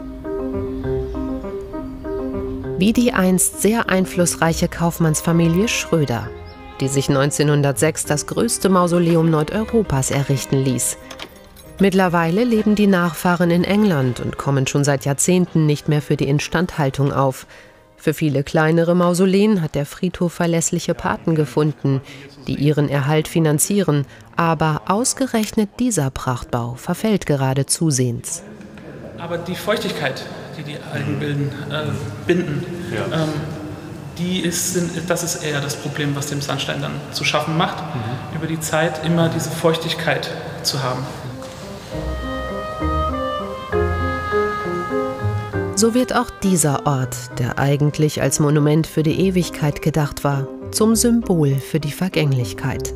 Wie die einst sehr einflussreiche Kaufmannsfamilie Schröder, die sich 1906 das größte Mausoleum Nordeuropas errichten ließ. Mittlerweile leben die Nachfahren in England und kommen schon seit Jahrzehnten nicht mehr für die Instandhaltung auf. Für viele kleinere Mausoleen hat der Friedhof verlässliche Paten gefunden, die ihren Erhalt finanzieren. Aber ausgerechnet dieser Prachtbau verfällt gerade zusehends. Aber die Feuchtigkeit, die die Algen binden, das ist eher das Problem, was dem Sandstein dann zu schaffen macht, über die Zeit immer diese Feuchtigkeit zu haben. So wird auch dieser Ort, der eigentlich als Monument für die Ewigkeit gedacht war, zum Symbol für die Vergänglichkeit.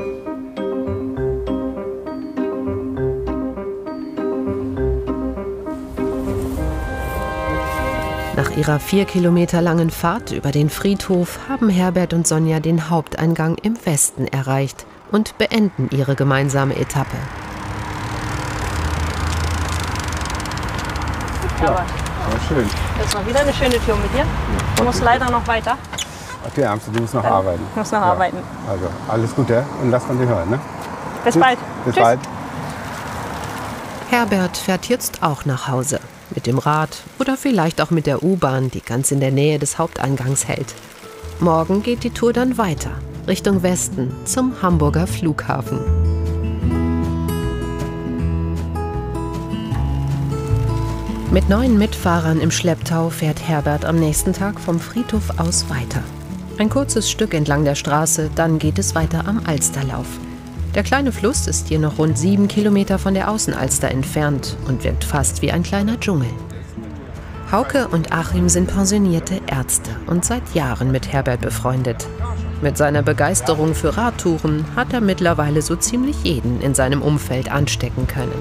Nach ihrer 4 Kilometer langen Fahrt über den Friedhof haben Herbert und Sonja den Haupteingang im Westen erreicht und beenden ihre gemeinsame Etappe. Ja, schön. Das ist mal wieder eine schöne Tür mit dir. Du musst leider noch weiter. Okay, du musst noch arbeiten. Ich muss noch arbeiten. Also alles Gute und lass von dir hören. Ne? Bis bald. Bis Tschüss. bald. Herbert fährt jetzt auch nach Hause. Mit dem Rad oder vielleicht auch mit der U-Bahn, die ganz in der Nähe des Haupteingangs hält. Morgen geht die Tour dann weiter, Richtung Westen, zum Hamburger Flughafen. Mit 9 Mitfahrern im Schlepptau fährt Herbert am nächsten Tag vom Friedhof aus weiter. Ein kurzes Stück entlang der Straße, dann geht es weiter am Alsterlauf. Der kleine Fluss ist hier noch rund 7 Kilometer von der Außenalster entfernt und wirkt fast wie ein kleiner Dschungel. Hauke und Achim sind pensionierte Ärzte und seit Jahren mit Herbert befreundet. Mit seiner Begeisterung für Radtouren hat er mittlerweile so ziemlich jeden in seinem Umfeld anstecken können.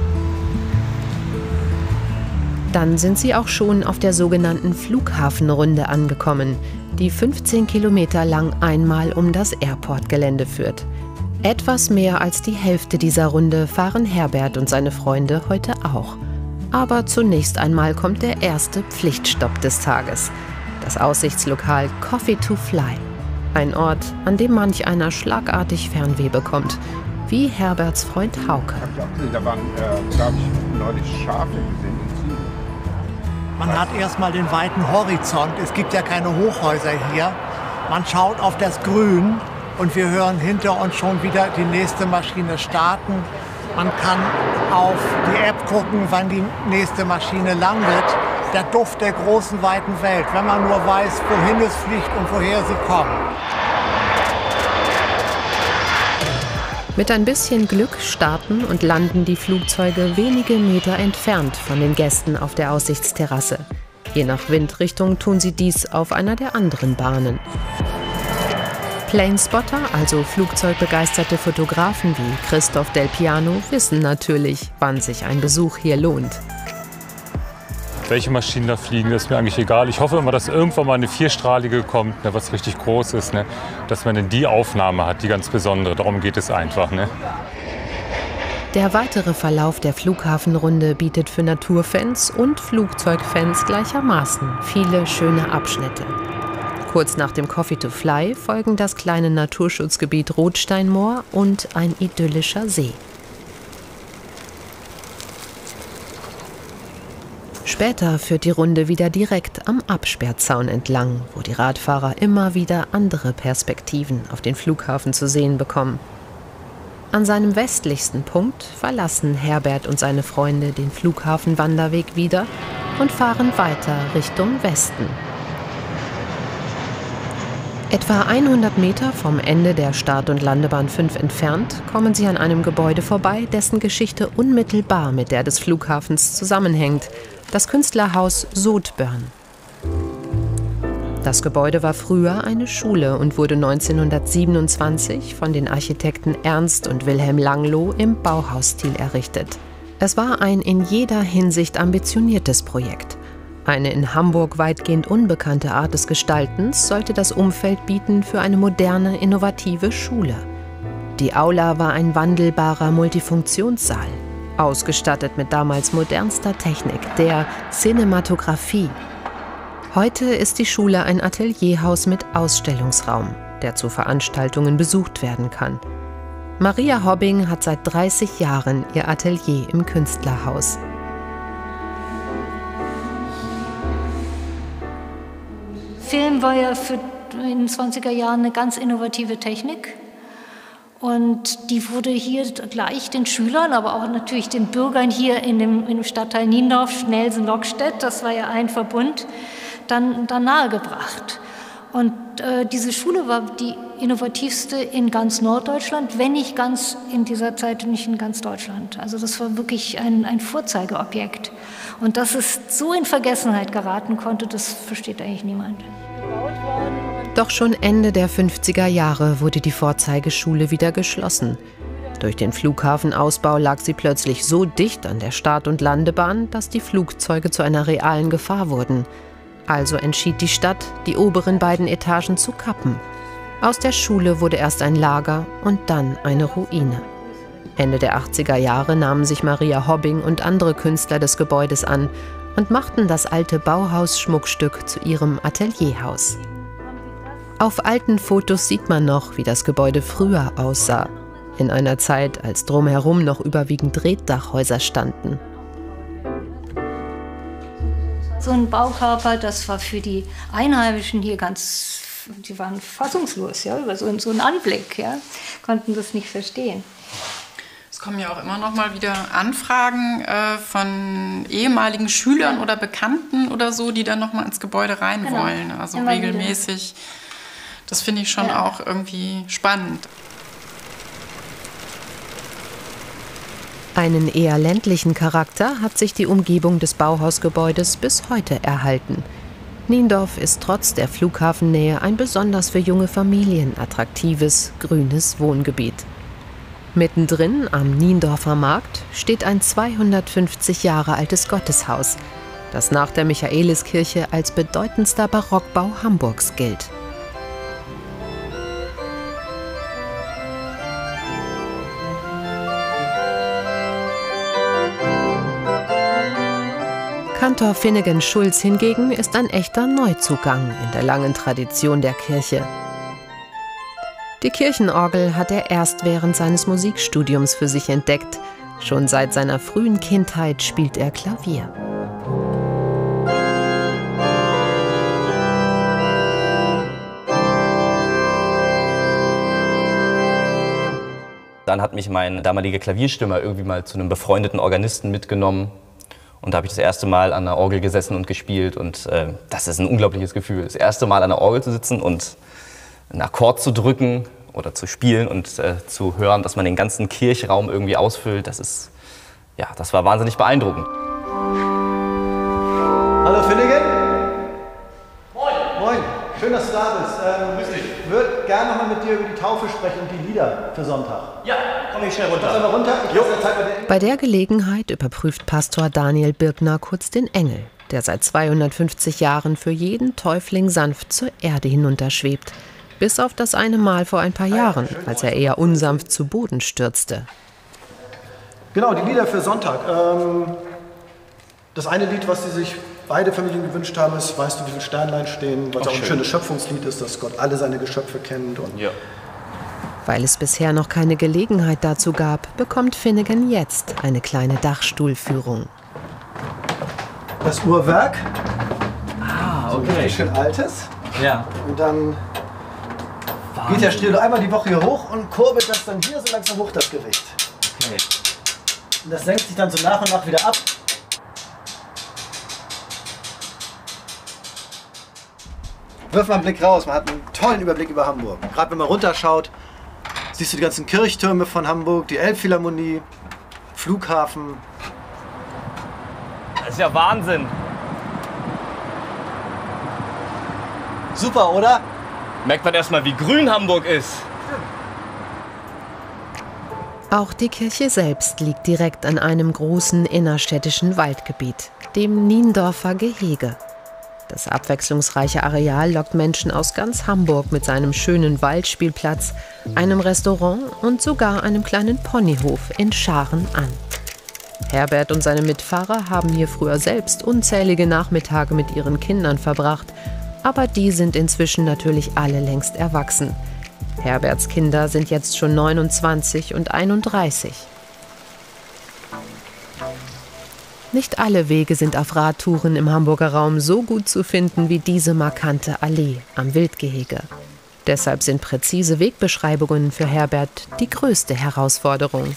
Dann sind sie auch schon auf der sogenannten Flughafenrunde angekommen, die 15 Kilometer lang einmal um das Airport-Gelände führt. Etwas mehr als die Hälfte dieser Runde fahren Herbert und seine Freunde heute auch. Aber zunächst einmal kommt der erste Pflichtstopp des Tages. Das Aussichtslokal Coffee to Fly. Ein Ort, an dem manch einer schlagartig Fernweh bekommt. Wie Herberts Freund Hauke. Da waren, glaube ich, neulich Schafe gesehen. Man hat erstmal den weiten Horizont. Es gibt ja keine Hochhäuser hier. Man schaut auf das Grün. Und wir hören hinter uns schon wieder die nächste Maschine starten. Man kann auf die App gucken, wann die nächste Maschine landet. Der Duft der großen, weiten Welt, wenn man nur weiß, wohin es fliegt und woher sie kommen. Mit ein bisschen Glück starten und landen die Flugzeuge wenige Meter entfernt von den Gästen auf der Aussichtsterrasse. Je nach Windrichtung tun sie dies auf einer der anderen Bahnen. Planespotter, also flugzeugbegeisterte Fotografen wie Christoph Del Piano, wissen natürlich, wann sich ein Besuch hier lohnt. Welche Maschinen da fliegen, ist mir eigentlich egal. Ich hoffe immer, dass irgendwann mal eine vierstrahlige kommt, ne, was richtig groß ist, ne, dass man dann die Aufnahme hat, die ganz besondere. Darum geht es einfach. Ne. Der weitere Verlauf der Flughafenrunde bietet für Naturfans und Flugzeugfans gleichermaßen viele schöne Abschnitte. Kurz nach dem Coffee to Fly folgen das kleine Naturschutzgebiet Rotsteinmoor und ein idyllischer See. Später führt die Runde wieder direkt am Absperrzaun entlang, wo die Radfahrer immer wieder andere Perspektiven auf den Flughafen zu sehen bekommen. An seinem westlichsten Punkt verlassen Herbert und seine Freunde den Flughafenwanderweg wieder und fahren weiter Richtung Westen. Etwa 100 Meter vom Ende der Start- und Landebahn 5 entfernt kommen sie an einem Gebäude vorbei, dessen Geschichte unmittelbar mit der des Flughafens zusammenhängt, das Künstlerhaus Sodbörn. Das Gebäude war früher eine Schule und wurde 1927 von den Architekten Ernst und Wilhelm Langloh im Bauhausstil errichtet. Es war ein in jeder Hinsicht ambitioniertes Projekt. Eine in Hamburg weitgehend unbekannte Art des Gestaltens sollte das Umfeld bieten für eine moderne, innovative Schule. Die Aula war ein wandelbarer Multifunktionssaal, ausgestattet mit damals modernster Technik, der Cinematografie. Heute ist die Schule ein Atelierhaus mit Ausstellungsraum, der zu Veranstaltungen besucht werden kann. Maria Hobbing hat seit 30 Jahren ihr Atelier im Künstlerhaus. Film war ja in den 20er Jahren eine ganz innovative Technik. Und die wurde hier gleich den Schülern, aber auch natürlich den Bürgern hier in dem Stadtteil Niendorf, Schnelsen, Lockstedt, das war ja ein Verbund, dann nahegebracht. Und diese Schule war die innovativste in ganz Norddeutschland, wenn nicht ganz in dieser Zeit nicht in ganz Deutschland. Also das war wirklich ein Vorzeigeobjekt. Und dass es so in Vergessenheit geraten konnte, das versteht eigentlich niemand. Doch schon Ende der 50er Jahre wurde die Vorzeigeschule wieder geschlossen. Durch den Flughafenausbau lag sie plötzlich so dicht an der Start- und Landebahn, dass die Flugzeuge zu einer realen Gefahr wurden. Also entschied die Stadt, die oberen beiden Etagen zu kappen. Aus der Schule wurde erst ein Lager und dann eine Ruine. Ende der 80er Jahre nahmen sich Maria Hobbing und andere Künstler des Gebäudes an und machten das alte Bauhaus-Schmuckstück zu ihrem Atelierhaus. Auf alten Fotos sieht man noch, wie das Gebäude früher aussah. In einer Zeit, als drumherum noch überwiegend Reetdachhäuser standen. So ein Baukörper, das war für die Einheimischen hier die waren fassungslos, ja, über so einen Anblick, ja, konnten das nicht verstehen. Es kommen ja auch immer noch mal wieder Anfragen von ehemaligen Schülern oder Bekannten oder so, die dann noch mal ins Gebäude rein wollen, also immer regelmäßig. Wieder. Das finde ich schon auch irgendwie spannend. Einen eher ländlichen Charakter hat sich die Umgebung des Bauhausgebäudes bis heute erhalten. Niendorf ist trotz der Flughafennähe ein besonders für junge Familien attraktives, grünes Wohngebiet. Mittendrin am Niendorfer Markt steht ein 250 Jahre altes Gotteshaus, das nach der Michaeliskirche als bedeutendster Barockbau Hamburgs gilt. Kantor Finnegan Schulz hingegen ist ein echter Neuzugang in der langen Tradition der Kirche. Die Kirchenorgel hat er erst während seines Musikstudiums für sich entdeckt. Schon seit seiner frühen Kindheit spielt er Klavier. Dann hat mich mein damaliger Klavierstimmer irgendwie mal zu einem befreundeten Organisten mitgenommen. Und da habe ich das erste Mal an der Orgel gesessen und gespielt. Und das ist ein unglaubliches Gefühl. Das erste Mal an der Orgel zu sitzen und einen Akkord zu drücken oder zu spielen und zu hören, dass man den ganzen Kirchraum irgendwie ausfüllt, das war wahnsinnig beeindruckend. Hallo Finnegan. Moin. Moin, schön, dass du da bist. Ich würde gerne noch mal mit dir über die Taufe sprechen und die Lieder für Sonntag. Ja, komm ich schnell runter. Bei der Gelegenheit überprüft Pastor Daniel Birkner kurz den Engel, der seit 250 Jahren für jeden Täufling sanft zur Erde hinunterschwebt. Bis auf das eine Mal vor ein paar Jahren, als er eher unsanft zu Boden stürzte. Genau, die Lieder für Sonntag. Das eine Lied, was sie sich beide Familien gewünscht haben, ist "Weißt du, wie viele Sternlein stehen", was auch ein schönes Schöpfungslied ist, dass Gott alle seine Geschöpfe kennt. Und Weil es bisher noch keine Gelegenheit dazu gab, bekommt Finnegan jetzt eine kleine Dachstuhlführung. Das Uhrwerk. Ah, so ein richtig schön altes. Ja. Und dann geht der Strelo einmal die Woche hier hoch und kurbelt das dann hier so langsam hoch, das Gewicht. Okay. Und das senkt sich dann so nach und nach wieder ab. Wirf mal einen Blick raus, man hat einen tollen Überblick über Hamburg. Gerade wenn man runterschaut, siehst du die ganzen Kirchtürme von Hamburg, die Elbphilharmonie, Flughafen. Das ist ja Wahnsinn. Super, oder? Merkt man erstmal, wie grün Hamburg ist. Auch die Kirche selbst liegt direkt an einem großen innerstädtischen Waldgebiet, dem Niendorfer Gehege. Das abwechslungsreiche Areal lockt Menschen aus ganz Hamburg mit seinem schönen Waldspielplatz, einem Restaurant und sogar einem kleinen Ponyhof in Scharen an. Herbert und seine Mitfahrer haben hier früher selbst unzählige Nachmittage mit ihren Kindern verbracht, aber die sind inzwischen natürlich alle längst erwachsen. Herberts Kinder sind jetzt schon 29 und 31. Nicht alle Wege sind auf Radtouren im Hamburger Raum so gut zu finden wie diese markante Allee am Wildgehege. Deshalb sind präzise Wegbeschreibungen für Herbert die größte Herausforderung.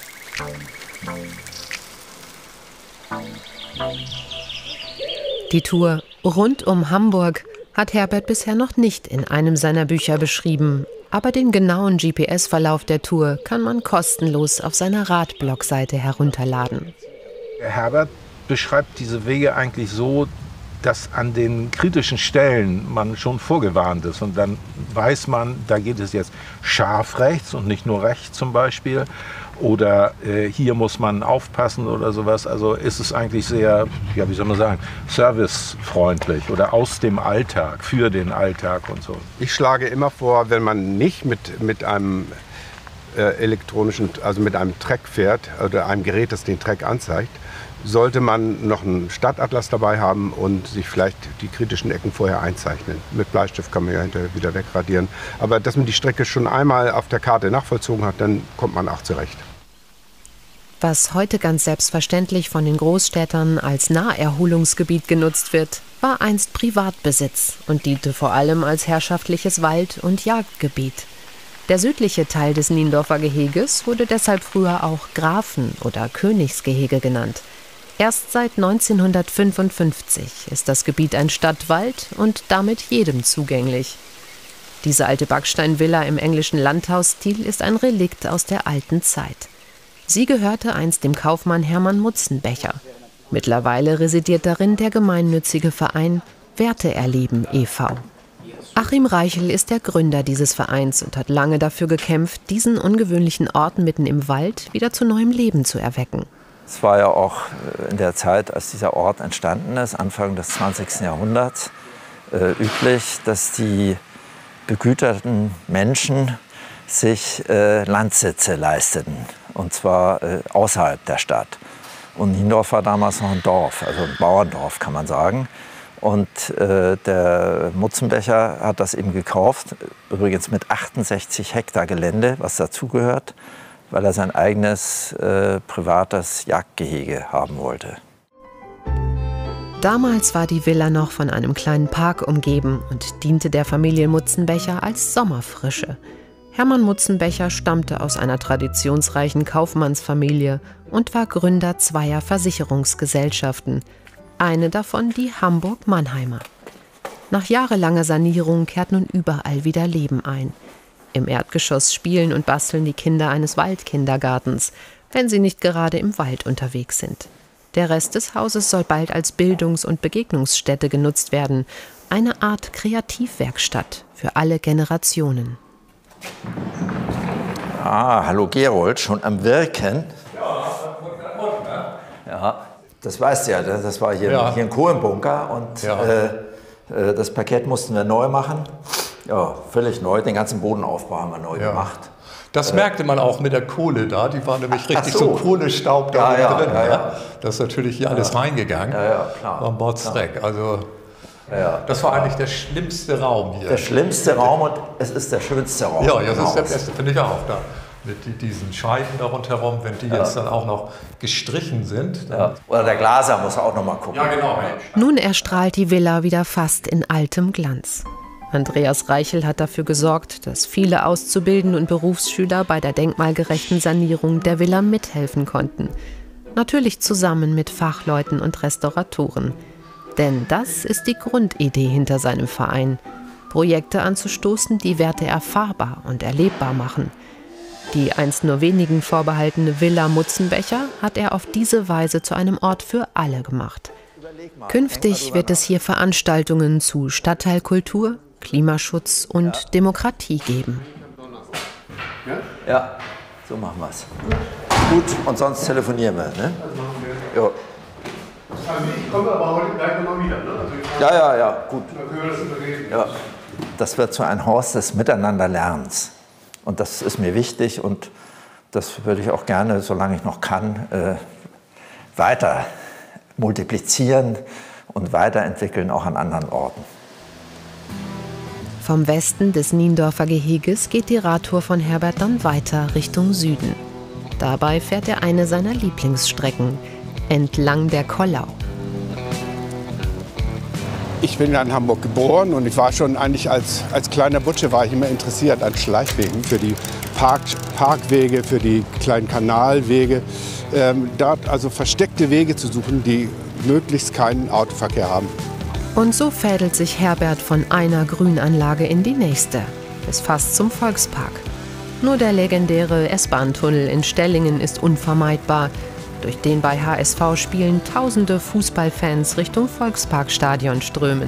Die Tour rund um Hamburg hat Herbert bisher noch nicht in einem seiner Bücher beschrieben. Aber den genauen GPS-Verlauf der Tour kann man kostenlos auf seiner Radblog-Seite herunterladen. Herbert beschreibt diese Wege eigentlich so, dass an den kritischen Stellen man schon vorgewarnt ist. Und dann weiß man, da geht es jetzt scharf rechts und nicht nur rechts zum Beispiel. Oder hier muss man aufpassen oder sowas. Also ist es eigentlich sehr, ja, wie soll man sagen, servicefreundlich oder aus dem Alltag, für den Alltag und so. Ich schlage immer vor, wenn man nicht mit einem elektronischen, also mit einem Track fährt oder einem Gerät, das den Track anzeigt, sollte man noch einen Stadtatlas dabei haben und sich vielleicht die kritischen Ecken vorher einzeichnen. Mit Bleistift kann man ja hinterher wieder wegradieren. Aber dass man die Strecke schon einmal auf der Karte nachvollzogen hat, dann kommt man auch zurecht. Was heute ganz selbstverständlich von den Großstädtern als Naherholungsgebiet genutzt wird, war einst Privatbesitz und diente vor allem als herrschaftliches Wald- und Jagdgebiet. Der südliche Teil des Niendorfer Geheges wurde deshalb früher auch Grafen- oder Königsgehege genannt. Erst seit 1955 ist das Gebiet ein Stadtwald und damit jedem zugänglich. Diese alte Backsteinvilla im englischen Landhausstil ist ein Relikt aus der alten Zeit. Sie gehörte einst dem Kaufmann Hermann Mutzenbecher. Mittlerweile residiert darin der gemeinnützige Verein Werte erleben e.V. Achim Reichel ist der Gründer dieses Vereins und hat lange dafür gekämpft, diesen ungewöhnlichen Ort mitten im Wald wieder zu neuem Leben zu erwecken. Es war ja auch in der Zeit, als dieser Ort entstanden ist, Anfang des 20. Jahrhunderts, üblich, dass die begüterten Menschen sich Landsitze leisteten, und zwar außerhalb der Stadt. Und Niendorf war damals noch ein Dorf, also ein Bauerndorf, kann man sagen. Und der Mutzenbecher hat das eben gekauft, übrigens mit 68 Hektar Gelände, was dazugehört, weil er sein eigenes privates Jagdgehege haben wollte. Damals war die Villa noch von einem kleinen Park umgeben und diente der Familie Mutzenbecher als Sommerfrische. Hermann Mutzenbecher stammte aus einer traditionsreichen Kaufmannsfamilie und war Gründer zweier Versicherungsgesellschaften. Eine davon die Hamburg-Mannheimer. Nach jahrelanger Sanierung kehrt nun überall wieder Leben ein. Im Erdgeschoss spielen und basteln die Kinder eines Waldkindergartens, wenn sie nicht gerade im Wald unterwegs sind. Der Rest des Hauses soll bald als Bildungs- und Begegnungsstätte genutzt werden. Eine Art Kreativwerkstatt für alle Generationen. Ah, hallo Gerold, schon am Wirken? Ja, das weißt du ja, das war hier ein Kohlenbunker und das Parkett mussten wir neu machen. Ja, völlig neu, den ganzen Bodenaufbau haben wir neu gemacht. Das merkte man auch mit der Kohle da, die war nämlich richtig so Kohlestaub da drin. Ja. Das ist natürlich hier alles reingegangen, klar. Am Bordstreck. Also, das war eigentlich der schlimmste Raum hier. Der schlimmste Raum und es ist der schönste Raum. Ja, das ist der beste, finde ich auch. Da. Mit diesen Scheiben da rundherum, wenn die jetzt dann auch noch gestrichen sind. Oder der Glaser muss auch noch mal gucken. Ja, genau. Nun erstrahlt die Villa wieder fast in altem Glanz. Andreas Reichel hat dafür gesorgt, dass viele Auszubildende und Berufsschüler bei der denkmalgerechten Sanierung der Villa mithelfen konnten. Natürlich zusammen mit Fachleuten und Restauratoren. Denn das ist die Grundidee hinter seinem Verein. Projekte anzustoßen, die Werte erfahrbar und erlebbar machen. Die einst nur wenigen vorbehaltene Villa Mutzenbecher hat er auf diese Weise zu einem Ort für alle gemacht. Künftig wird es hier Veranstaltungen zu Stadtteilkultur, Klimaschutz und Demokratie geben. Ja, so machen wir es. Gut, und sonst telefonieren wir, ne? Ja. Ich komme aber heute gleich nochmal wieder, ne? Ja, gut. Dann können wir das überreden. Ja. Das wird so ein Haus des Miteinanderlernens. Und das ist mir wichtig und das würde ich auch gerne, solange ich noch kann, weiter multiplizieren und weiterentwickeln, auch an anderen Orten. Vom Westen des Niendorfer Geheges geht die Radtour von Herbert dann weiter Richtung Süden. Dabei fährt er eine seiner Lieblingsstrecken, entlang der Kollau. Ich bin ja in Hamburg geboren und ich war schon eigentlich als kleiner Butsche war ich immer interessiert an Schleichwegen, für die Parkwege, für die kleinen Kanalwege. Dort also versteckte Wege zu suchen, die möglichst keinen Autoverkehr haben. Und so fädelt sich Herbert von einer Grünanlage in die nächste, bis fast zum Volkspark. Nur der legendäre S-Bahn-Tunnel in Stellingen ist unvermeidbar, durch den bei HSV-Spielen tausende Fußballfans Richtung Volksparkstadion strömen.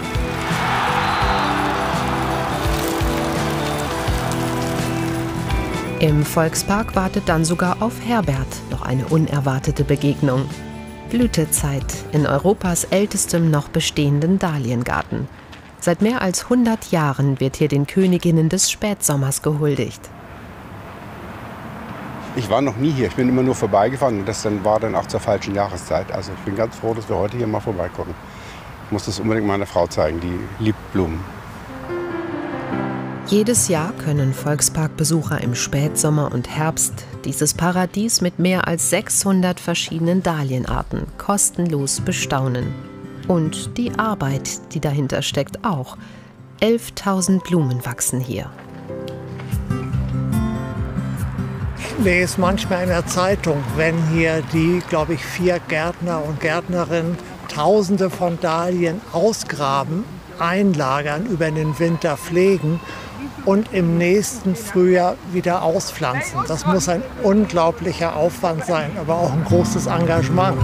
Im Volkspark wartet dann sogar auf Herbert noch eine unerwartete Begegnung. Blütezeit in Europas ältestem noch bestehenden Dahliengarten. Seit mehr als 100 Jahren wird hier den Königinnen des Spätsommers gehuldigt. Ich war noch nie hier, ich bin immer nur vorbeigefahren und das war dann auch zur falschen Jahreszeit. Also ich bin ganz froh, dass wir heute hier mal vorbeigucken. Ich muss das unbedingt meiner Frau zeigen, die liebt Blumen. Jedes Jahr können Volksparkbesucher im Spätsommer und Herbst dieses Paradies mit mehr als 600 verschiedenen Dahlienarten kostenlos bestaunen. Und die Arbeit, die dahinter steckt, auch. 11.000 Blumen wachsen hier. Ich lese manchmal in der Zeitung, wenn hier die, glaube ich, 4 Gärtner und Gärtnerinnen Tausende von Dahlien ausgraben, einlagern, über den Winter pflegen und im nächsten Frühjahr wieder auspflanzen. Das muss ein unglaublicher Aufwand sein, aber auch ein großes Engagement.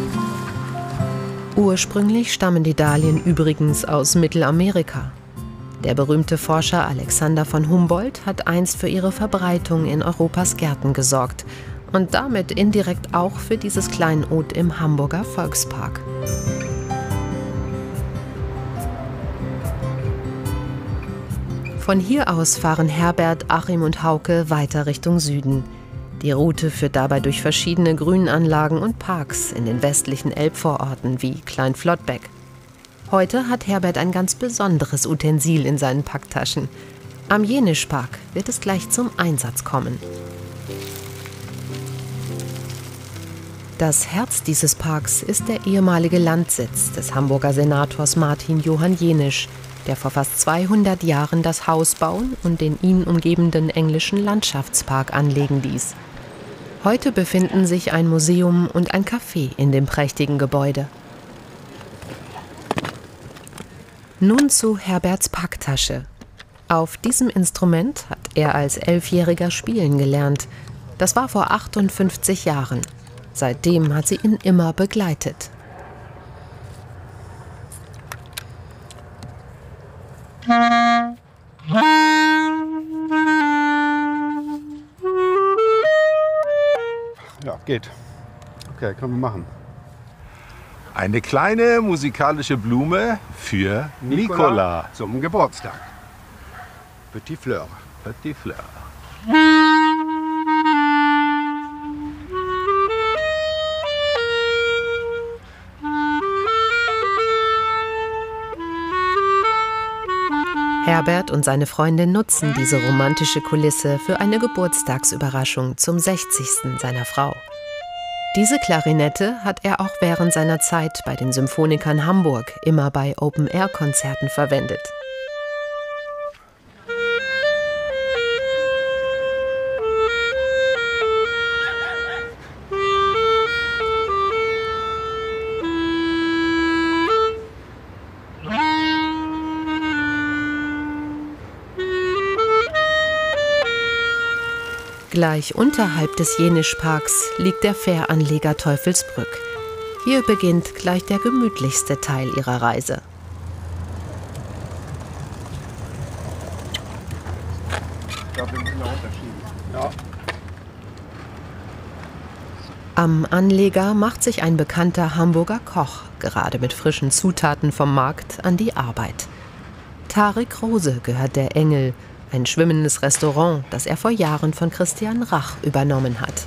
Ursprünglich stammen die Dahlien übrigens aus Mittelamerika. Der berühmte Forscher Alexander von Humboldt hat einst für ihre Verbreitung in Europas Gärten gesorgt und damit indirekt auch für dieses Kleinod im Hamburger Volkspark. Von hier aus fahren Herbert, Achim und Hauke weiter Richtung Süden. Die Route führt dabei durch verschiedene Grünanlagen und Parks in den westlichen Elbvororten wie Klein-Flottbeck. Heute hat Herbert ein ganz besonderes Utensil in seinen Packtaschen. Am Jenischpark wird es gleich zum Einsatz kommen. Das Herz dieses Parks ist der ehemalige Landsitz des Hamburger Senators Martin Johann Jenisch, der vor fast 200 Jahren das Haus bauen und den ihn umgebenden englischen Landschaftspark anlegen ließ. Heute befinden sich ein Museum und ein Café in dem prächtigen Gebäude. Nun zu Herberts Packtasche. Auf diesem Instrument hat er als 11-Jähriger spielen gelernt. Das war vor 58 Jahren. Seitdem hat sie ihn immer begleitet. Ja, geht. Okay, können wir machen. Eine kleine musikalische Blume für Nicola zum Geburtstag. Petit Fleur. Petit Fleur. Herbert und seine Freundin nutzen diese romantische Kulisse für eine Geburtstagsüberraschung zum 60. seiner Frau. Diese Klarinette hat er auch während seiner Zeit bei den Symphonikern Hamburg immer bei Open-Air-Konzerten verwendet. Gleich unterhalb des Jenischparks liegt der Fähranleger Teufelsbrück. Hier beginnt gleich der gemütlichste Teil ihrer Reise. Ja. Am Anleger macht sich ein bekannter Hamburger Koch gerade mit frischen Zutaten vom Markt an die Arbeit. Tarek Rose gehört der Engel, ein schwimmendes Restaurant, das er vor Jahren von Christian Rach übernommen hat.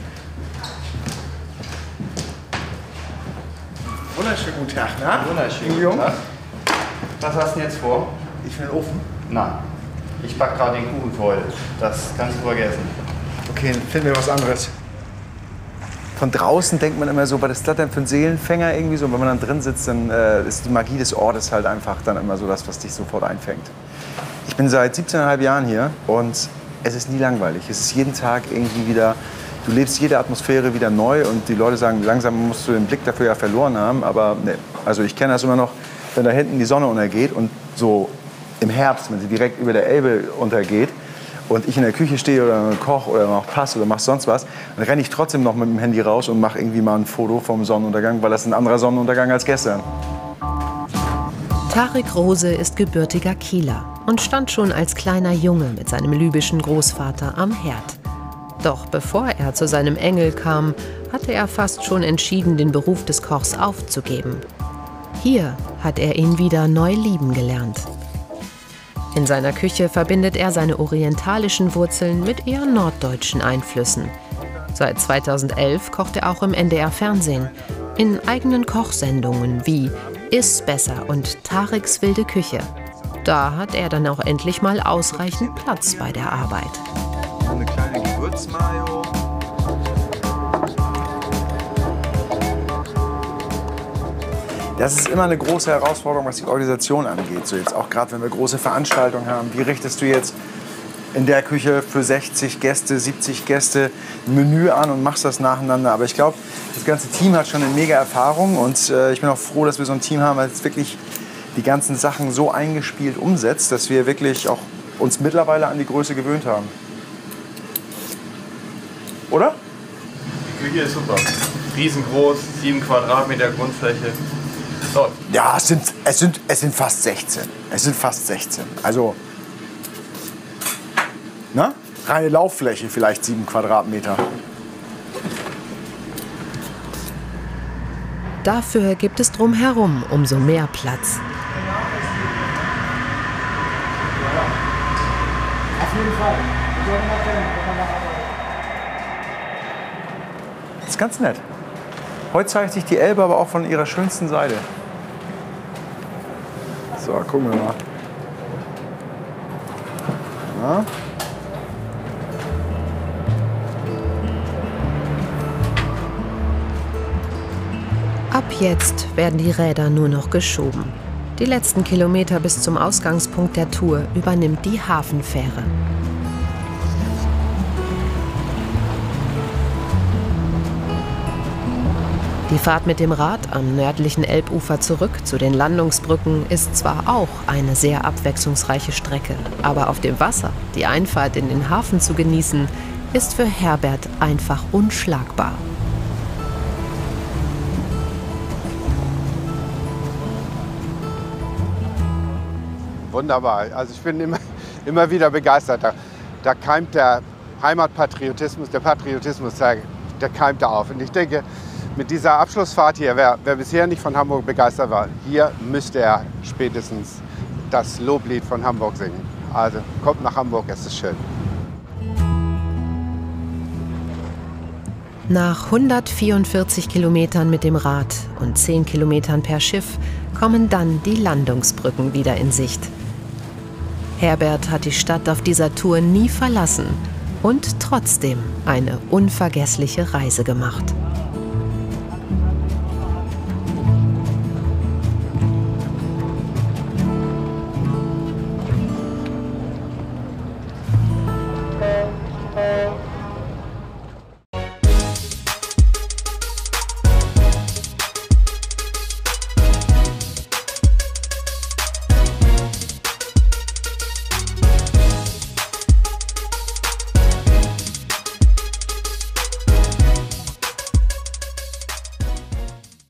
Wunderschönen guten Tag, ne? Wunderschönen guten Tag. Was hast du denn jetzt vor? Ich will den Ofen. Nein, ich backe gerade den Kuchen voll. Das kannst du vergessen. Okay, dann finden wir was anderes. Von draußen denkt man immer so, was ist das denn für ein Seelenfänger irgendwie so? Und wenn man dann drin sitzt, dann ist die Magie des Ortes halt einfach dann immer so das, was dich sofort einfängt. Ich bin seit 17,5 Jahren hier und es ist nie langweilig. Es ist jeden Tag irgendwie wieder, du lebst jede Atmosphäre wieder neu und die Leute sagen, langsam musst du den Blick dafür ja verloren haben, aber ne, also ich kenne das immer noch. wenn da hinten die Sonne untergeht und so im Herbst, wenn sie direkt über der Elbe untergeht und ich in der Küche stehe oder koche oder noch passe oder mache sonst was, dann renne ich trotzdem noch mit dem Handy raus und mache irgendwie mal ein Foto vom Sonnenuntergang, weil das ein anderer Sonnenuntergang als gestern. Tarek Rose ist gebürtiger Kieler und stand schon als kleiner Junge mit seinem libyschen Großvater am Herd. Doch bevor er zu seinem Engel kam, hatte er fast schon entschieden, den Beruf des Kochs aufzugeben. Hier hat er ihn wieder neu lieben gelernt. In seiner Küche verbindet er seine orientalischen Wurzeln mit eher norddeutschen Einflüssen. Seit 2011 kocht er auch im NDR-Fernsehen, in eigenen Kochsendungen wie Iss besser und Tareks wilde Küche. Da hat er dann auch endlich mal ausreichend Platz bei der Arbeit. Eine kleine Gewürzmayo. Das ist immer eine große Herausforderung, was die Organisation angeht. So jetzt auch gerade, wenn wir große Veranstaltungen haben. Wie richtest du jetzt in der Küche für 60 Gäste, 70 Gäste ein Menü an und machst das nacheinander? Aber ich glaube, das ganze Team hat schon eine mega Erfahrung. Und ich bin auch froh, dass wir so ein Team haben, das wirklich die ganzen Sachen so eingespielt umsetzt, dass wir wirklich auch uns mittlerweile an die Größe gewöhnt haben. Oder? Die Küche ist super. Riesengroß, 7 Quadratmeter Grundfläche. Toll. Ja, es sind fast 16. Es sind fast 16. Also, ne? Reine Lauffläche vielleicht 7 Quadratmeter. Dafür gibt es drumherum umso mehr Platz. Auf jeden Fall. Das ist ganz nett. Heute zeigt sich die Elbe aber auch von ihrer schönsten Seite. So, gucken wir mal. Ja. Ab jetzt werden die Räder nur noch geschoben. Die letzten Kilometer bis zum Ausgangspunkt der Tour übernimmt die Hafenfähre. Die Fahrt mit dem Rad am nördlichen Elbufer zurück zu den Landungsbrücken ist zwar auch eine sehr abwechslungsreiche Strecke, aber auf dem Wasser die Einfahrt in den Hafen zu genießen, ist für Herbert einfach unschlagbar. Wunderbar. Also ich bin immer wieder begeistert. Da keimt der Heimatpatriotismus, der Patriotismus, der keimt da auf. Und ich denke, mit dieser Abschlussfahrt hier, wer bisher nicht von Hamburg begeistert war, hier müsste er spätestens das Loblied von Hamburg singen. Also kommt nach Hamburg, es ist schön. Nach 144 Kilometern mit dem Rad und 10 Kilometern per Schiff kommen dann die Landungsbrücken wieder in Sicht. Herbert hat die Stadt auf dieser Tour nie verlassen und trotzdem eine unvergessliche Reise gemacht.